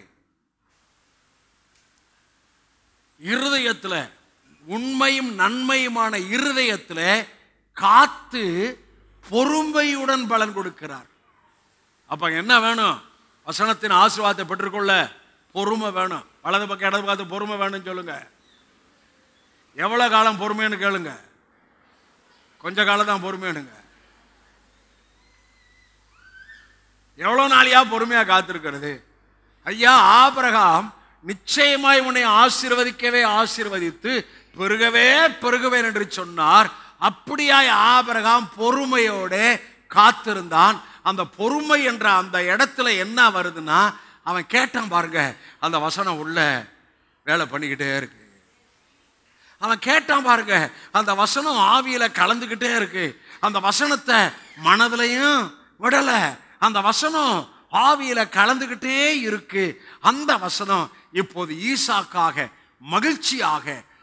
இருதயத்தில் உண்மையும் நன்மையுமான இருதயத்தில் காத்து பொறுமையுடன் பலன் கொடுக்கிறார். அப்ப என்ன வேணும்? வசனத்தின் ஆசீர்வாதத்தை பெற்றுக்கொள்ள பொறுமை வேணும். வலது பக்கம் இடது பக்கத்து பொறுமை வேணும்னு சொல்லுங்க. எவ்வளவு காலம் பொறுமைன்னு கேளுங்க. கொஞ்ச காலம் தான் பொறுமையானுங்க. எவ்வளவு நாளையா பொறுமையா காத்திருக்கிறது? ஐயா, ஆபிரகாம் நிச்சயமாய் உன்னை ஆசீர்வதிக்கவே ஆசீர்வதித்து பெருகவே பெருகுவேன் என்று சொன்னார். அப்படியாய் ஆபிரகாம் பொறுமையோட காத்திருந்தான். அந்த பொறுமை என்ற அந்த இடத்துல என்ன வருதுன்னா, அவன் கேட்டான் பாருங்க, அந்த வசனம் உள்ள வேலை பண்ணிக்கிட்டே இருக்கு. அவன் கேட்டான் பாருங்க, அந்த வசனம் ஆவியில கலந்துகிட்டே இருக்கு. அந்த வசனத்தை மனதிலையும் விடல, அந்த வசனம் ஆவியில கலந்துகிட்டே இருக்கு. அந்த வசனம் இப்போது ஈசாக்காக மகிழ்ச்சியாக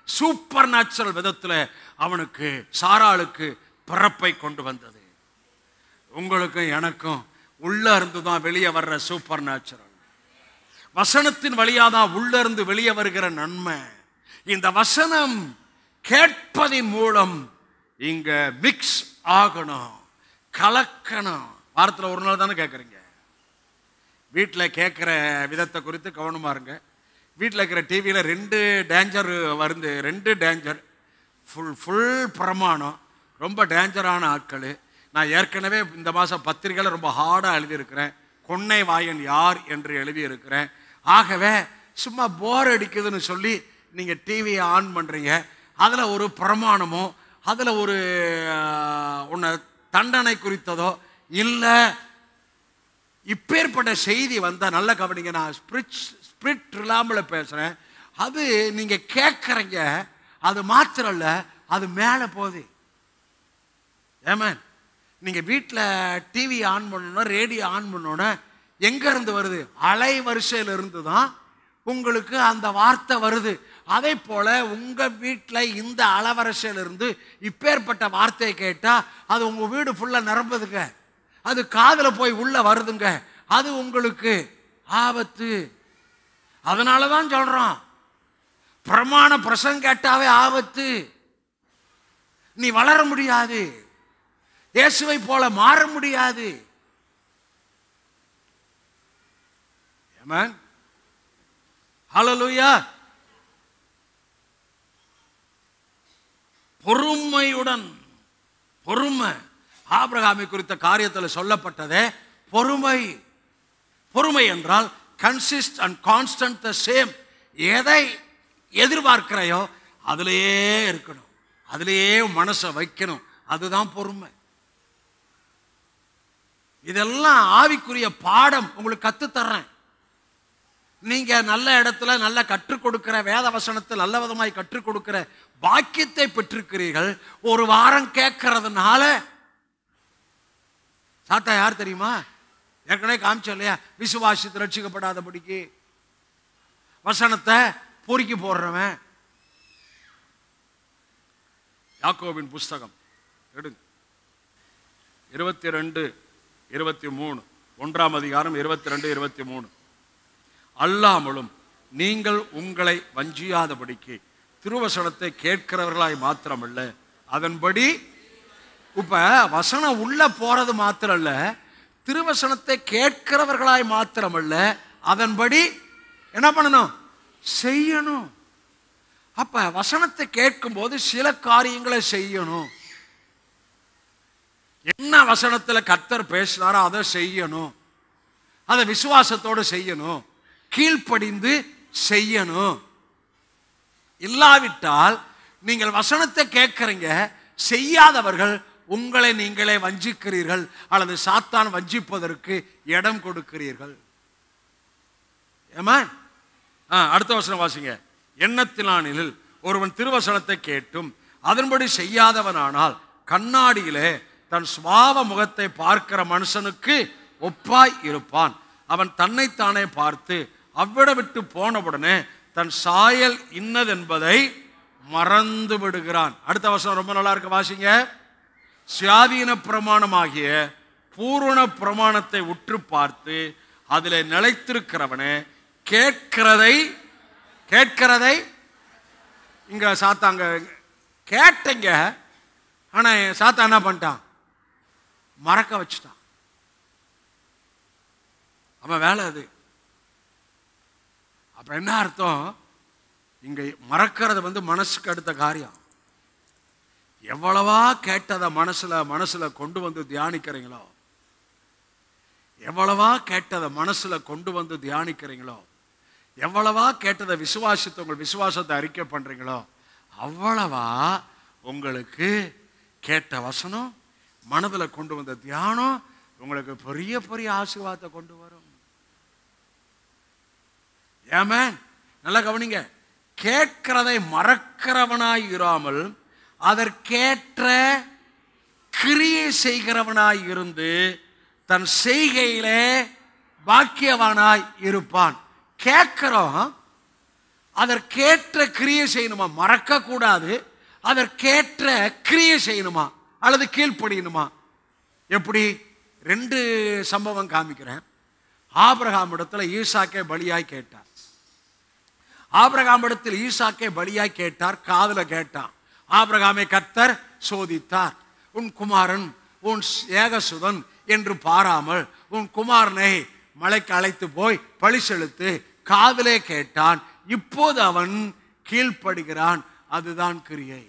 சூப்பர் நேச்சுரல் விதத்தில் அவனுக்கு சாராளுக்கு பிறப்பை கொண்டு வந்தது. உங்களுக்கும் எனக்கும் உள்ள இருந்து தான் வெளியே வர்ற சூப்பர் நேச்சுரல் வசனத்தின் வழியாக தான் உள்ள இருந்து வெளியே வருகிற நன்மை. இந்த வசனம் கேட்பதின் மூலம் இங்க மிக்ஸ் ஆகணும், கலக்கணும். வாரத்தில் ஒரு நாள் தானே கேட்குறீங்க. வீட்டில் கேட்குற விதத்தை குறித்து கவனமாக இருங்க. வீட்டில் இருக்கிற டிவியில் 2 டேஞ்சர் வருது. 2 டேஞ்சர். ஃபுல் பிரமாணம், ரொம்ப டேஞ்சரான ஆட்கள். நான் ஏற்கனவே இந்த மாதம் பத்திரிகையில் ரொம்ப ஹார்டாக எழுதியிருக்கிறேன். கொன்னை வாயன் யார் என்று எழுதியிருக்கிறேன். ஆகவே சும்மா போர் அடிக்குதுன்னு சொல்லி நீங்கள் டிவியை ஆன் பண்ணுறீங்க. அதில் ஒரு பிரமாணமோ அதில் ஒரு ஒன்று தண்டனை குறித்ததோ இல்லை, இப்பேற்பட்ட செய்தி வந்தால் நல்ல கவனிங்க. நான் ஸ்பிரிட் இல்லாமல் பேசுகிறேன். அது நீங்கள் கேட்குறீங்க, அது மாத்திரம் இல்லை, அது மேலே போகுது. ஏமேன். நீங்கள் வீட்டில் டிவி ஆன் பண்ணணுன்னா, ரேடியோ ஆன் பண்ணோன்னா எங்கேருந்து வருது? அலை வரிசையிலிருந்து தான் உங்களுக்கு அந்த வார்த்தை வருது. அதே போல் உங்கள் வீட்டில் இந்த அலைவரிசையிலிருந்து இப்பேற்பட்ட வார்த்தையை கேட்டால் அது உங்கள் வீடு ஃபுல்லாக நிரம்புதுங்க. அது காதில் போய் உள்ளே வருதுங்க. அது உங்களுக்கு ஆபத்து. அதனால தான் சொல்கிறோம், பிரமாண பிரசங்கம் கேட்டாவே ஆபத்து. நீ வளர முடியாது, இயேசுவை போல மாற முடியாது. ஆமென். ஹல்லேலூயா. பொறுமையுடன், பொறுமை ஆபிரகாமை குறித்த காரியத்தில் சொல்லப்பட்டதே பொறுமை. பொறுமை என்றால் consist and constant the same. எதை எதிர்பார்க்கிறையோ அதிலேயே இருக்கணும், அதிலேயே மனசை வைக்கணும். அதுதான் பொறுமை. இதெல்லாம் ஆவிக்குரிய பாடம் உங்களுக்கு கற்றுத்தர்றேன். நீங்க நல்ல இடத்துல நல்ல கற்றுக் கொடுக்கிற வேத வசனத்தில் நல்ல விதமாய் கற்றுக் கொடுக்கிற பாக்கியத்தை பெற்றிருக்கிறீர்கள். ஒரு வாரம் கேட்கறதுனால சாத்தா யார் தெரியுமா? ஏற்கனவே காமிச்சோம் இல்லையா? விசுவாசித்து ரட்சிக்கப்படாதபடிக்கு வசனத்தை பொறுக்கி போடுறவன். யாக்கோபின் புஸ்தகம் எடுங்க, 22:23, 1ஆம் அதிகாரம் 22:23. அல்லாமலும் நீங்கள் உங்களை வஞ்சியாதபடிக்கு திருவசனத்தை கேட்கிறவர்களாய் மாத்திரமல்ல, அதன்படி இப்ப வசனம் உள்ள போறது மாத்திரமல்ல, திருவசனத்தை கேட்கிறவர்களாய் மாத்திரமல்ல, அதன்படி என்ன பண்ணணும்? செய்யணும். அப்ப வசனத்தை கேட்கும் போது சில காரியங்களை செய்யணும். என்ன வசனத்தில் கர்த்தர் பேசினாரோ அதை செய்யணும். அதை விசுவாசத்தோடு செய்யணும், கீழ்ப்படிந்து செய்யணும். இல்லாவிட்டால் நீங்கள் வசனத்தை கேட்கிறீங்க, செய்யாதவர்கள் உங்களை நீங்களே வஞ்சிக்கிறீர்கள், அல்லது சாத்தான் வஞ்சிப்பதற்கு இடம் கொடுக்கிறீர்கள். ஆமென். அடுத்த வசனம் வாசிங்க. எண்ணத்தினானில் ஒருவன் திருவசனத்தை கேட்டும் அதன்படி செய்யாதவனானால் கண்ணாடியிலே தன் சுபாவ முகத்தை பார்க்கிற மனுஷனுக்கு ஒப்பாய் இருப்பான். அவன் தன்னைத்தானே பார்த்து அவ்விட விட்டு போனவுடனே தன் சாயல் இன்னதென்பதை மறந்து விடுகிறான். அடுத்த வசனம் ரொம்ப நல்லா இருக்கு, வாசிங்க. சுயாதீன பிரமாணமாகிய பூரண பிரமாணத்தை உற்று பார்த்து அதில் நிலைத்திருக்கிறவனே கேட்கிறதை இங்க சாத்தாங்க கேட்டங்க. ஆனா சாத்தா என்ன பண்ணிட்டான்? மறக்க வச்சுட்டான். அவன் வேலை அது. அப்ப என்ன அர்த்தம்? இங்க மறக்கிறது மனசுக்கு அடுத்த காரியம். எவ்வளவா கேட்டதை மனசுல கொண்டு வந்து தியானிக்கிறீங்களோ, எவ்வளவா கேட்டதை மனசுல கொண்டு வந்து தியானிக்கிறீங்களோ, எவ்வளவா கேட்டதை விசுவாசத்தை உங்கள் விசுவாசத்தை அறிக்கை பண்றீங்களோ, அவ்வளவா உங்களுக்கு கேட்ட வசனம் மனதில் கொண்டு வந்த தியானம் உங்களுக்கு பெரிய பெரிய ஆசீர்வாதத்தை கொண்டு வரும். ஆமென். நல்லா கவனிங்க. கேட்கிறதை மறக்கிறவனாய் இராமல் அதற்கேற்ற கிரியை செய்கிறவனாய் இருந்து தன் செய்கையிலே பாக்கியவானாய் இருப்பான். கேட்கிறோம், அதற்கேற்ற கிரியை செய்யணுமா? மறக்க கூடாது, அதற்கேற்ற கிரியை செய்யணுமா அல்லது கீழ்ப்படியணுமா? எப்படி? 2 சம்பவம் காமிக்கிறேன். ஆபிரகாம் இடத்துல ஈசாக்கை பலியாய் கேட்டார். ஆபிரகாம் இடத்தில் ஈசாக்கை பலியாய் கேட்டார். காதுல கேட்டான். ஆபிரகாமை கர்த்தர் சோதித்தார். உன் குமாரன் உன் ஏகசுதன் என்று பாராமல் உன் குமாரனை மலைக்கு அழைத்து போய் பலி செலுத்து. காதிலே கேட்டான். இப்போது அவன் கீழ்ப்படுகிறான். அதுதான் கிரியை.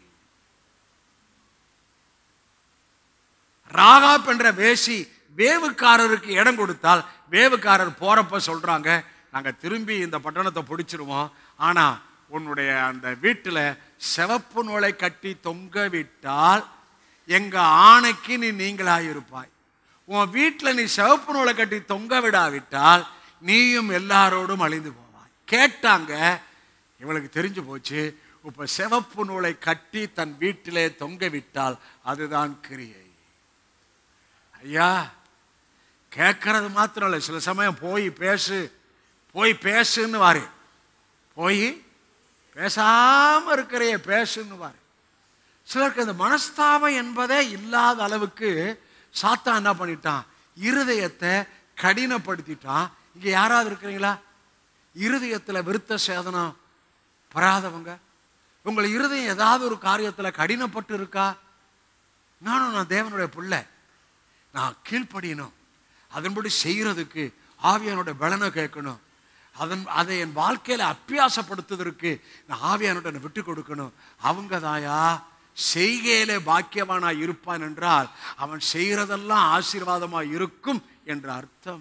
ராகாப் என்ற வேசி வேவுக்காரருக்கு இடம் கொடுத்தால், வேவுக்காரர் போறப்ப சொல்றாங்க, நாங்க திரும்பி இந்த பட்டணத்தை பிடிச்சிருவோம், ஆனா உன்னுடைய அந்த வீட்டுல சிவப்பு நூலை கட்டி தொங்க விட்டால் எங்க ஆணைக்கு நீ நீங்களாயிருப்பாய். உன் வீட்டுல நீ சிவப்பு நூலை கட்டி தொங்க விடாவிட்டால் நீயும் எல்லாரோடும் அழிந்து போவாய். கேட்டாங்க. இவளுக்கு தெரிஞ்சு போச்சு. இப்ப சிவப்பு நூலை கட்டி தன் வீட்டிலே தொங்க விட்டால் அதுதான் கிரியை. ஐயா, கேட்கறது மாத்திரம் இல்லை, சில சமயம் போய் பேசுன்னு வாரு, போய் பேசாம இருக்கிறைய பேசுன்னு வாரு. சிலருக்கு அந்த மனஸ்தாபம் என்பதே இல்லாத அளவுக்கு சாத்தான் என்ன பண்ணிட்டான்? இருதயத்தை கடினப்படுத்திட்டான். இங்க யாராவது இருக்கிறீங்களா இருதயத்துல விருத்த சேதனம் பராதவங்க? உங்கள் இருதயம் ஏதாவது ஒரு காரியத்துல கடினப்பட்டு இருக்கா? நான் தேவனுடைய பிள்ளை, நான் கீழ்ப்படியணும், அதன்படி செய்யறதுக்கு ஆவியானோட பலனை கேட்கணும், அதை என் வாழ்க்கையில அப்பியாசப்படுத்துவதற்கு நான் ஆவியானோட விட்டு கொடுக்கணும். அவங்க தாயா செய்கையிலே பாக்கியவானா இருப்பான் என்றால் அவன் செய்யறதெல்லாம் ஆசீர்வாதமா இருக்கும் என்ற அர்த்தம்.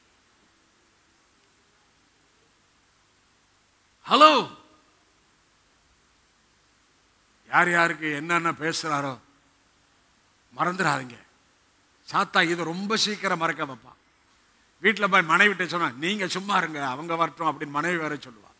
ஹலோ, யார் யாருக்கு என்னென்ன பேசுறாரோ மறந்துடாதீங்க. சாத்தா இதை ரொம்ப சீக்கிரம் மறக்க வைப்பான். வீட்டில் போய் மனைவிட்ட சொன்னா, நீங்க சும்மா இருங்க, அவங்க வரட்டும் அப்படின்னு மனைவி வேற சொல்லுவா.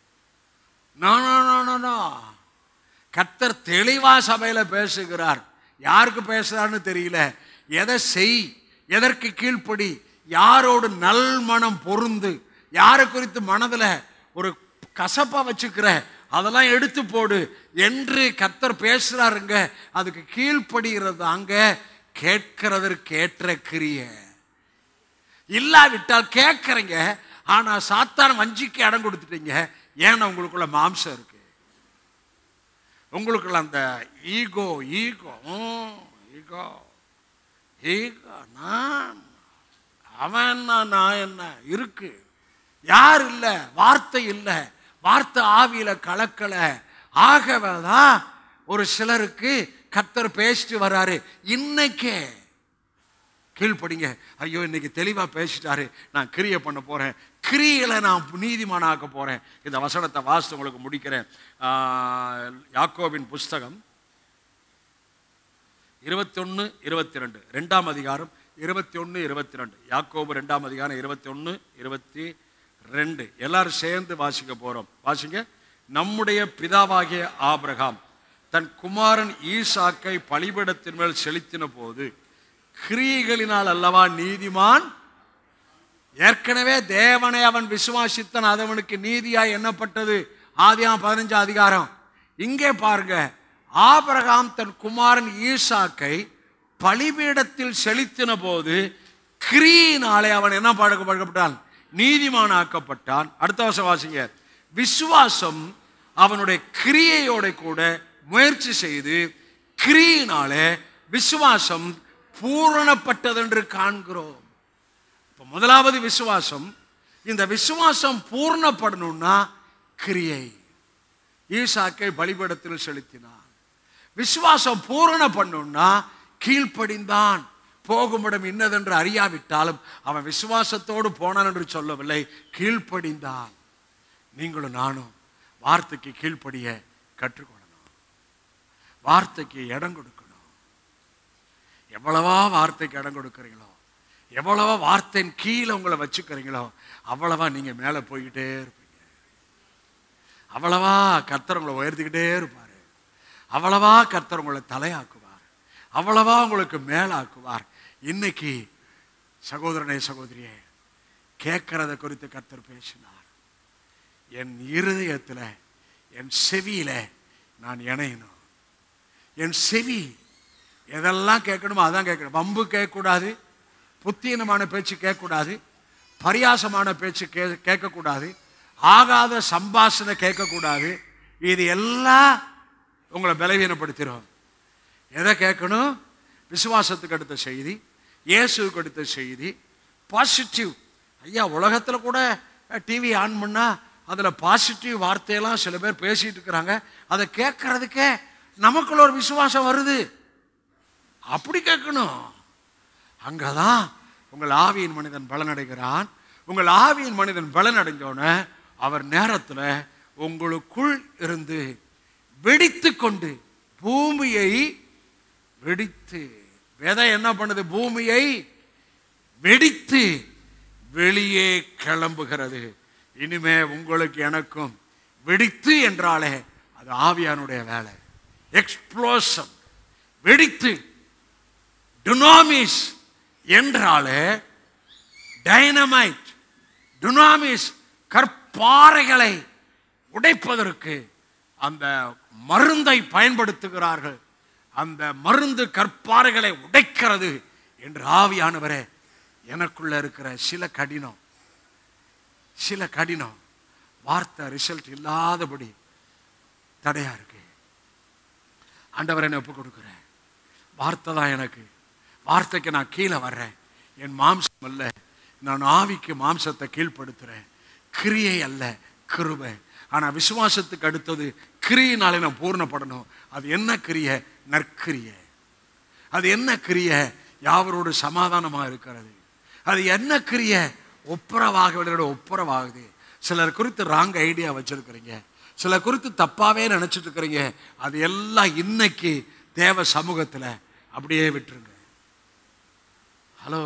கர்த்தர் தெளிவா சபையில பேசுகிறார். யாருக்கு பேசுறான்னு தெரியல. எதை செய், எதற்கு கீழ்ப்படி, யாரோடு நல் மனம் பொருந்து, யாரை குறித்து மனதுல ஒரு கசப்பா வச்சுக்கிற அதெல்லாம் எடுத்து போடு என்று கர்த்தர் பேசுறாருங்க. அதுக்கு கீழ்ப்படுகிறது அங்க கேட்கிறதற்கு ஏற்ற கிரிய. இல்லாவிட்டால் கேட்கறீங்க, ஆனா சாத்தான வஞ்சிக்கு இடம் கொடுத்துட்டீங்க. ஏன்னா உங்களுக்குள்ள மாம்சம் இருக்கு, உங்களுக்குள்ள அந்த ஈகோ ஈகோ ஈகோ ஈகோ நான் அவன் என்ன நான் என்ன இருக்கு. யார் இல்லை, வார்த்தை இல்லை, வார்த்தை ஆவியில கலக்கல. ஆகவேதான் ஒரு சிலருக்கு கர்த்தர் பேசிட்டு வர்றாரு. இன்னைக்கே கீழ்ப்படிங்க. ஐயோ, இன்னைக்கு தெளிவா பேசிட்டாரு, நான் கிரியை பண்ண போறேன், கிரியில நான் நீதிமானாக்க போறேன். இந்த வசனத்தை வாசித்து உங்களுக்கு முடிக்கிறேன். யாக்கோபின் புஸ்தகம் 21, 22, 2ஆம் அதிகாரம் 21, 22. யாக்கோபு 2ஆம் அதிகாரம் 21, 22. எல்லாரும் சேர்ந்து வாசிக்க போறோம். வாசிங்க. நம்முடைய பிதாவாகிய ஆபிரகாம் தன் குமாரன் ஈசாக்கை பலிபீடத்தின் மேல் செலுத்தின போது கிரியைகளினால் அல்லவா நீதிமான். ஏற்கனவே தேவனை அவன் விசுவாசித்தான், அது அவனுக்கு நீதியாய் எண்ணப்பட்டது. ஆதியாகமம் 15ஆம் அதிகாரம். இங்கே பாருங்க, ஆபிரகாம் தன் குமாரன் ஈசாக்கை பலிபீடத்தில் செலுத்தின போது கிரியினாலே அவன் என்ன பழக்கப்பட்டான்? நீதிமான் ஆக்கப்பட்டான். அடுத்த வசனம் வாசிங்க. விசுவாசம் அவனுடைய கிரியையோட கூட முயற்சி செய்து கிரியினாலே விசுவாசம் பூரணப்பட்டது என்று காண்கிறோம். இப்ப முதலாவது விசுவாசம். இந்த விசுவாசம் பூர்ணப்படணும்னா கிரியை. ஈசாக்கை பலிபீடத்தில் செலுத்தினான். விசுவாசம் பூரண பண்ணணும்னா கீழ்ப்படிந்தான். போகுமிடம் இன்னதென்று அறியாவிட்டாலும் அவன் விசுவாசத்தோடு போனான் என்று சொல்லவில்லை, கீழ்ப்படிந்தான். நீங்களும் நானும் வார்த்தைக்கு கீழ்ப்படிய கற்றுக்கொள்ளணும், வார்த்தைக்கு இடம் கொடுக்கணும். எவ்வளவா வார்த்தைக்கு இடம் கொடுக்குறீங்களோ, எவ்வளவா வார்த்தையின் கீழே உங்களை வச்சுக்கிறீங்களோ, அவ்வளவா நீங்க மேலே போய்கிட்டே இருப்பீங்க. அவ்வளவா கர்த்தர் உங்களை உயர்த்திக்கிட்டே இருப்பாரு. அவ்வளவா கர்த்தர் உங்களை தலையாக்குவார். அவ்வளவா உங்களுக்கு மேலாக்குவார். இன்னைக்கு சகோதரனே சகோதரியே, கேட்கறத குறித்து கர்த்தர் பேசினார். என் இருதயத்தில் என் செவியில நான் இணையணும். என் செவி எதெல்லாம் கேட்கணுமோ அதான் கேட்கணும். வம்பு கேட்கக்கூடாது, புத்தீனமான பேச்சு கேட்கக்கூடாது, பரியாசமான பேச்சு கேட்கக்கூடாது, ஆகாத சம்பாஷணை கேட்கக்கூடாது. இது எல்லாம் உங்களை பலவீனப்படுத்திடும். எதை கேட்கணும்? விசுவாசத்துக்கு அடுத்த செய்தி, இயேசுக்கு அடுத்த செய்தி, பாசிட்டிவ். ஐயா, உலகத்தில் கூட டிவி ஆன் பண்ணால் அதில் பாசிட்டிவ் வார்த்தையெல்லாம் சில பேர் பேசிட்டு இருக்கிறாங்க. அதை கேட்கறதுக்கே நமக்குள்ள ஒரு விசுவாசம் வருது. அப்படி கேட்கணும். அங்கதான் உங்கள் ஆவியின் மனிதன் பலனடைகிறான். உங்கள் ஆவியின் மனிதன் பலனடைஞ்சோன்னு அவர் நேரத்தில் உங்களுக்குள் இருந்து வெடித்து கொண்டு பூமியை வெடித்து, விதை என்ன பண்ணுது? பூமியை வெடித்து வெளியே கிளம்புகிறது. இனிமே உங்களுக்கு எனக்கும் வெடித்து என்றாலே அது ஆவியானுடைய வேலை. எக்ஸ்ப்ளோஷன், வெடித்து. டுனாமிஸ் என்றாலே டைனமைட். டுனாமிஸ் கற்பாறைகளை உடைப்பதற்கு அந்த மருந்தை பயன்படுத்துகிறார்கள். அந்த மருந்து கற்பாறைகளை உடைக்கிறது என்று ஆவியானவரே எனக்குள்ள இருக்கிற சில கடினம் வார்த்தை ரிசல்ட் இல்லாதபடி தடையா இருக்கு. ஆண்டவரை நான் ஒப்பு கொடுக்கிறேன். வார்த்தை தான் எனக்கு. வார்த்தைக்கு நான் கீழே வர்றேன். என் மாம்சம் அல்ல, நான் ஆவிக்கு மாம்சத்தை கீழ்ப்படுத்துறேன். கிரியை அல்ல, கிருபை. ஆனால் விசுவாசத்துக்கு அடுத்தது கிரியினாலே நான் பூர்ணப்படணும். அது என்ன கிரியை? நற்கிரியை. அது என்ன கிரியை? யாவரோடு சமாதானமாக இருக்கிறது. அது என்ன கிரியை? ஒப்புரவாகுது. சிலர் குறித்து ராங் ஐடியா வச்சிருக்கிறீங்க, சில குறித்து தப்பாவே நினைச்சிட்டு இருக்கிறீங்க. அது எல்லாம் இன்னைக்கு தேவ சமூகத்தில் அப்படியே விட்டுருங்க. ஹலோ,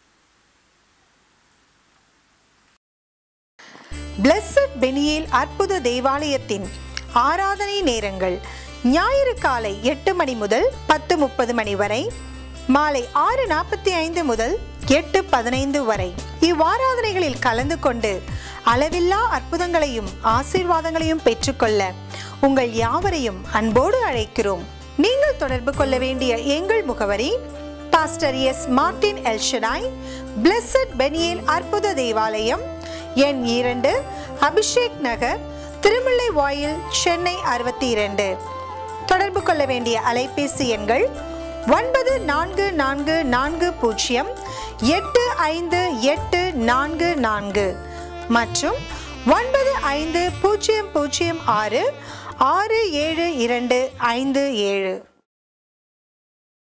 பிளஸட் பெனியேல் அற்புத தேவாலயத்தின் ஆராதனை நேரங்கள் ஞாயிறு காலை 8 மணி முதல் 10:30 மணி வரை, மாலை 6:45 முதல் 8:15 வரை. இவ்வாராதனைகளில் கலந்து கொண்டு அளவில்லா அற்புதங்களையும் ஆசீர்வாதங்களையும் பெற்றுக்கொள்ள உங்கள் யாவரையும் அன்போடு அழைக்கிறோம். நீங்கள் தொடர்பு கொள்ள வேண்டிய எங்கள் முகவரி: pastor S. Martin El Shaddai, blessed Peniel அற்புத தேவாலயம், எண் 2, அபிஷேக் நகர், திருமுல்லை வாயில், சென்னை 62. தொடர்பு கொள்ள வேண்டிய அலைபேசி எண்கள் 9444-85844 மற்றும் 9500667257.